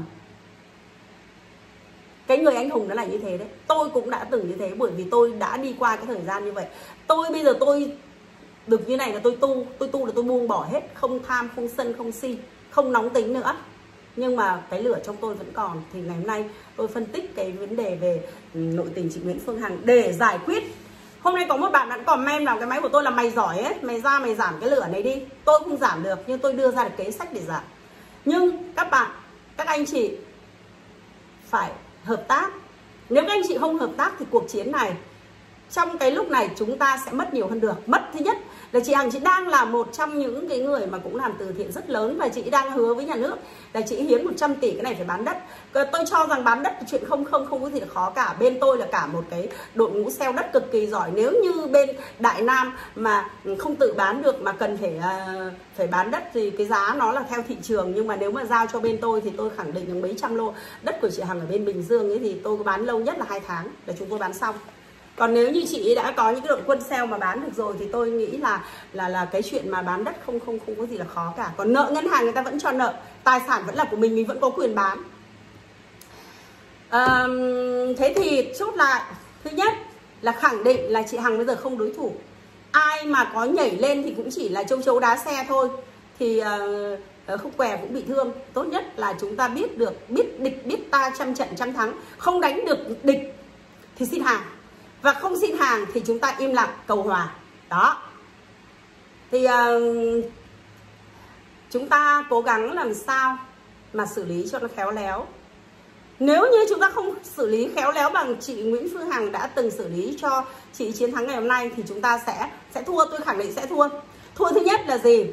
Cái người anh hùng đó là như thế đấy. Tôi cũng đã từng như thế, bởi vì tôi đã đi qua cái thời gian như vậy. Tôi bây giờ tôi được như này là tôi tu, tôi tu là tôi buông bỏ hết, không tham, không sân, không si, không nóng tính nữa. Nhưng mà cái lửa trong tôi vẫn còn. Thì ngày hôm nay tôi phân tích cái vấn đề về nội tình chị Nguyễn Phương Hằng để giải quyết Hôm nay có một bạn đã comment vào cái máy của tôi là mày giỏi ấy, mày ra mày giảm cái lửa này đi. Tôi không giảm được nhưng tôi đưa ra được kế sách để giảm. Nhưng các bạn, các anh chị phải hợp tác. Nếu các anh chị không hợp tác thì cuộc chiến này, trong cái lúc này chúng ta sẽ mất nhiều hơn được. Mất thứ nhất là chị Hằng, chị đang là một trong những cái người mà cũng làm từ thiện rất lớn, và chị đang hứa với nhà nước là chị hiến một trăm tỷ cái này phải bán đất. Tôi cho rằng bán đất là chuyện không không không có gì là khó cả. Bên tôi là cả một cái đội ngũ sale đất cực kỳ giỏi. Nếu như bên Đại Nam mà không tự bán được mà cần phải uh, phải bán đất thì cái giá nó là theo thị trường, nhưng mà nếu mà giao cho bên tôi thì tôi khẳng định là mấy trăm lô đất của chị Hằng ở bên Bình Dương ấy thì tôi có bán lâu nhất là hai tháng là chúng tôi bán xong. Còn nếu như chị đã có những cái đội quân sale mà bán được rồi thì tôi nghĩ là là là cái chuyện mà bán đất không không không có gì là khó cả. Còn nợ ngân hàng người ta vẫn cho nợ, tài sản vẫn là của mình, mình vẫn có quyền bán. À, thế thì chốt lại, thứ nhất là khẳng định là chị Hằng bây giờ không đối thủ. Ai mà có nhảy lên thì cũng chỉ là châu chấu đá xe thôi, thì uh, khúc què cũng bị thương. Tốt nhất là chúng ta biết được, biết địch biết ta, trăm trận trăm thắng. Không đánh được địch thì xin hàng, và không xin hàng thì chúng ta im lặng cầu hòa. Đó. Thì uh, chúng ta cố gắng làm sao mà xử lý cho nó khéo léo. Nếu như chúng ta không xử lý khéo léo bằng chị Nguyễn Phương Hằng đã từng xử lý cho chị chiến thắng ngày hôm nay thì chúng ta sẽ sẽ thua, tôi khẳng định sẽ thua. Thua thứ nhất là gì?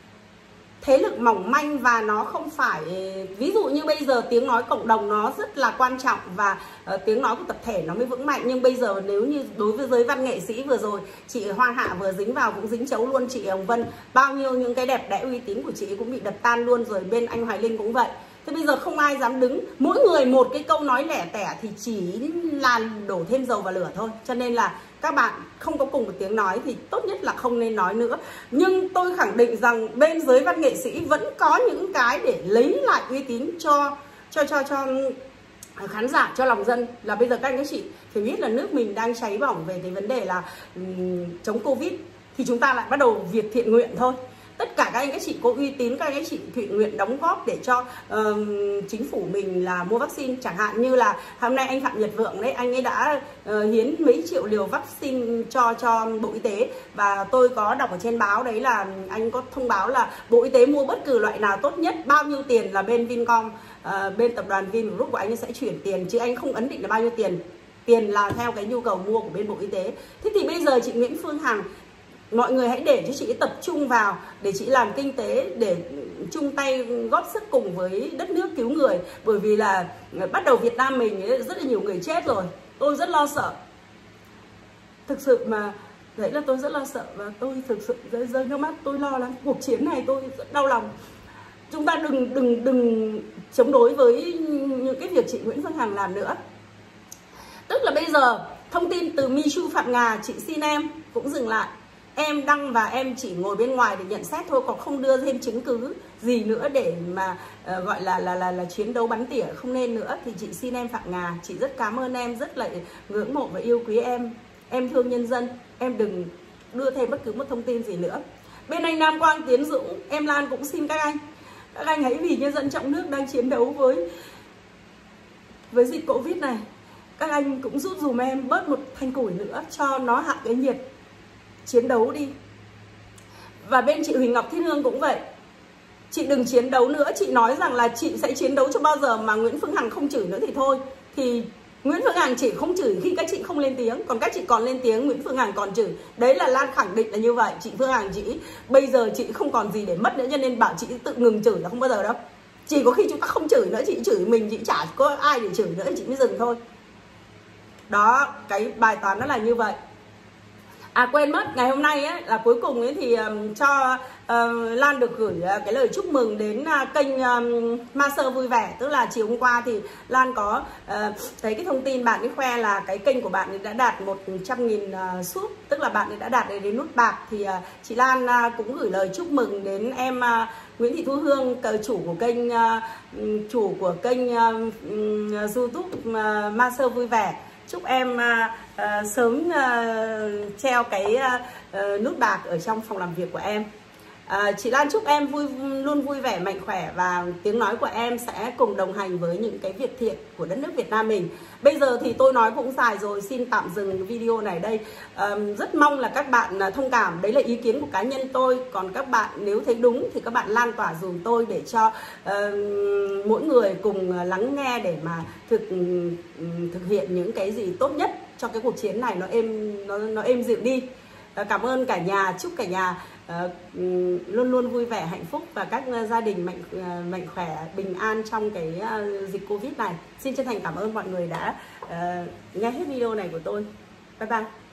Thế lực mỏng manh, và nó không phải, ví dụ như bây giờ tiếng nói cộng đồng nó rất là quan trọng và uh, tiếng nói của tập thể nó mới vững mạnh. Nhưng bây giờ nếu như đối với giới văn nghệ sĩ, vừa rồi chị Hoa Hạ vừa dính vào cũng dính chấu luôn, chị Hồng Vân, bao nhiêu những cái đẹp đẽ uy tín của chị cũng bị đập tan luôn rồi, bên anh Hoài Linh cũng vậy. Thế bây giờ không ai dám đứng, mỗi người một cái câu nói lẻ tẻ thì chỉ là đổ thêm dầu vào lửa thôi. Cho nên là các bạn không có cùng một tiếng nói thì tốt nhất là không nên nói nữa. Nhưng tôi khẳng định rằng bên giới văn nghệ sĩ vẫn có những cái để lấy lại uy tín cho cho cho cho khán giả, cho lòng dân. Là bây giờ các anh các chị phải biết là nước mình đang cháy bỏng về cái vấn đề là um, chống Covid, thì chúng ta lại bắt đầu việc thiện nguyện thôi. Tất cả các anh các chị có uy tín, các anh các chị thiện nguyện đóng góp để cho uh, chính phủ mình là mua vaccine. Chẳng hạn như là hôm nay anh Phạm Nhật Vượng đấy, anh ấy đã uh, hiến mấy triệu liều vaccine cho cho Bộ Y tế. Và tôi có đọc ở trên báo đấy là anh có thông báo là Bộ Y tế mua bất cứ loại nào tốt nhất, bao nhiêu tiền là bên Vincom, uh, bên tập đoàn Vingroup của anh ấy sẽ chuyển tiền, chứ anh không ấn định là bao nhiêu tiền. Tiền là theo cái nhu cầu mua của bên Bộ Y tế. Thế thì bây giờ chị Nguyễn Phương Hằng, mọi người hãy để cho chị tập trung vào để chị làm kinh tế, để chung tay góp sức cùng với đất nước cứu người. Bởi vì là bắt đầu Việt Nam mình ấy, rất là nhiều người chết rồi. Tôi rất lo sợ. Thực sự mà đấy là tôi rất lo sợ, và tôi thực sự rơi rơi nước mắt, tôi lo lắm. Cuộc chiến này tôi rất đau lòng. Chúng ta đừng đừng đừng chống đối với những cái việc chị Nguyễn Phương Hằng làm nữa. Tức là bây giờ thông tin từ Michu Phạm Ngà, chị xin em cũng dừng lại. Em đăng và em chỉ ngồi bên ngoài để nhận xét thôi, còn không đưa thêm chứng cứ gì nữa để mà uh, gọi là, là là là chiến đấu bắn tỉa, không nên nữa. Thì chị xin em Phạm Ngà, chị rất cảm ơn em, rất là ngưỡng mộ và yêu quý em. Em thương nhân dân, em đừng đưa thêm bất cứ một thông tin gì nữa. Bên anh Nam Quang, Tiến Dũng, em Lan cũng xin các anh, các anh hãy vì nhân dân trong nước đang chiến đấu với với dịch Covid này, các anh cũng giúp dùm em bớt một thanh củi nữa cho nó hạ cái nhiệt chiến đấu đi. Và bên chị Huỳnh Ngọc Thiên Hương cũng vậy, chị đừng chiến đấu nữa. Chị nói rằng là chị sẽ chiến đấu cho bao giờ mà Nguyễn Phương Hằng không chửi nữa thì thôi. Thì Nguyễn Phương Hằng chỉ không chửi khi các chị không lên tiếng, còn các chị còn lên tiếng Nguyễn Phương Hằng còn chửi. Đấy là Lan khẳng định là như vậy. Chị Phương Hằng chị bây giờ chị không còn gì để mất nữa, cho nên bảo chị tự ngừng chửi là không bao giờ đâu. Chỉ có khi chúng ta không chửi nữa, chị chửi mình, chị chả có ai để chửi nữa, chị mới dừng thôi. Đó, cái bài toán nó là như vậy. À quên mất, ngày hôm nay ấy, là cuối cùng ấy thì um, cho uh, Lan được gửi uh, cái lời chúc mừng đến uh, kênh um, Master Vui Vẻ. Tức là chiều hôm qua thì Lan có uh, thấy cái thông tin bạn ấy khoe là cái kênh của bạn ấy đã đạt một trăm nghìn uh, sub. Tức là bạn ấy đã đạt đến nút bạc. Thì uh, chị Lan uh, cũng gửi lời chúc mừng đến em uh, Nguyễn Thị Thu Hương, chủ của kênh uh, chủ của kênh uh, uh, YouTube uh, Master Vui Vẻ. Chúc em uh, uh, sớm uh, treo cái uh, uh, nút bạc ở trong phòng làm việc của em. À, chị Lan chúc em vui luôn vui vẻ, mạnh khỏe và tiếng nói của em sẽ cùng đồng hành với những cái việc thiện của đất nước Việt Nam mình. Bây giờ thì tôi nói cũng dài rồi, xin tạm dừng video này đây. À, rất mong là các bạn thông cảm, đấy là ý kiến của cá nhân tôi. Còn các bạn nếu thấy đúng thì các bạn lan tỏa dùm tôi để cho uh, mỗi người cùng lắng nghe để mà thực thực hiện những cái gì tốt nhất cho cái cuộc chiến này nó êm nó nó êm dịu đi. À, cảm ơn cả nhà, chúc cả nhà uh, luôn luôn vui vẻ, hạnh phúc và các uh, gia đình mạnh uh, mạnh khỏe, bình an trong cái uh, dịch Covid này. Xin chân thành cảm ơn mọi người đã uh, nghe hết video này của tôi. Bye bye.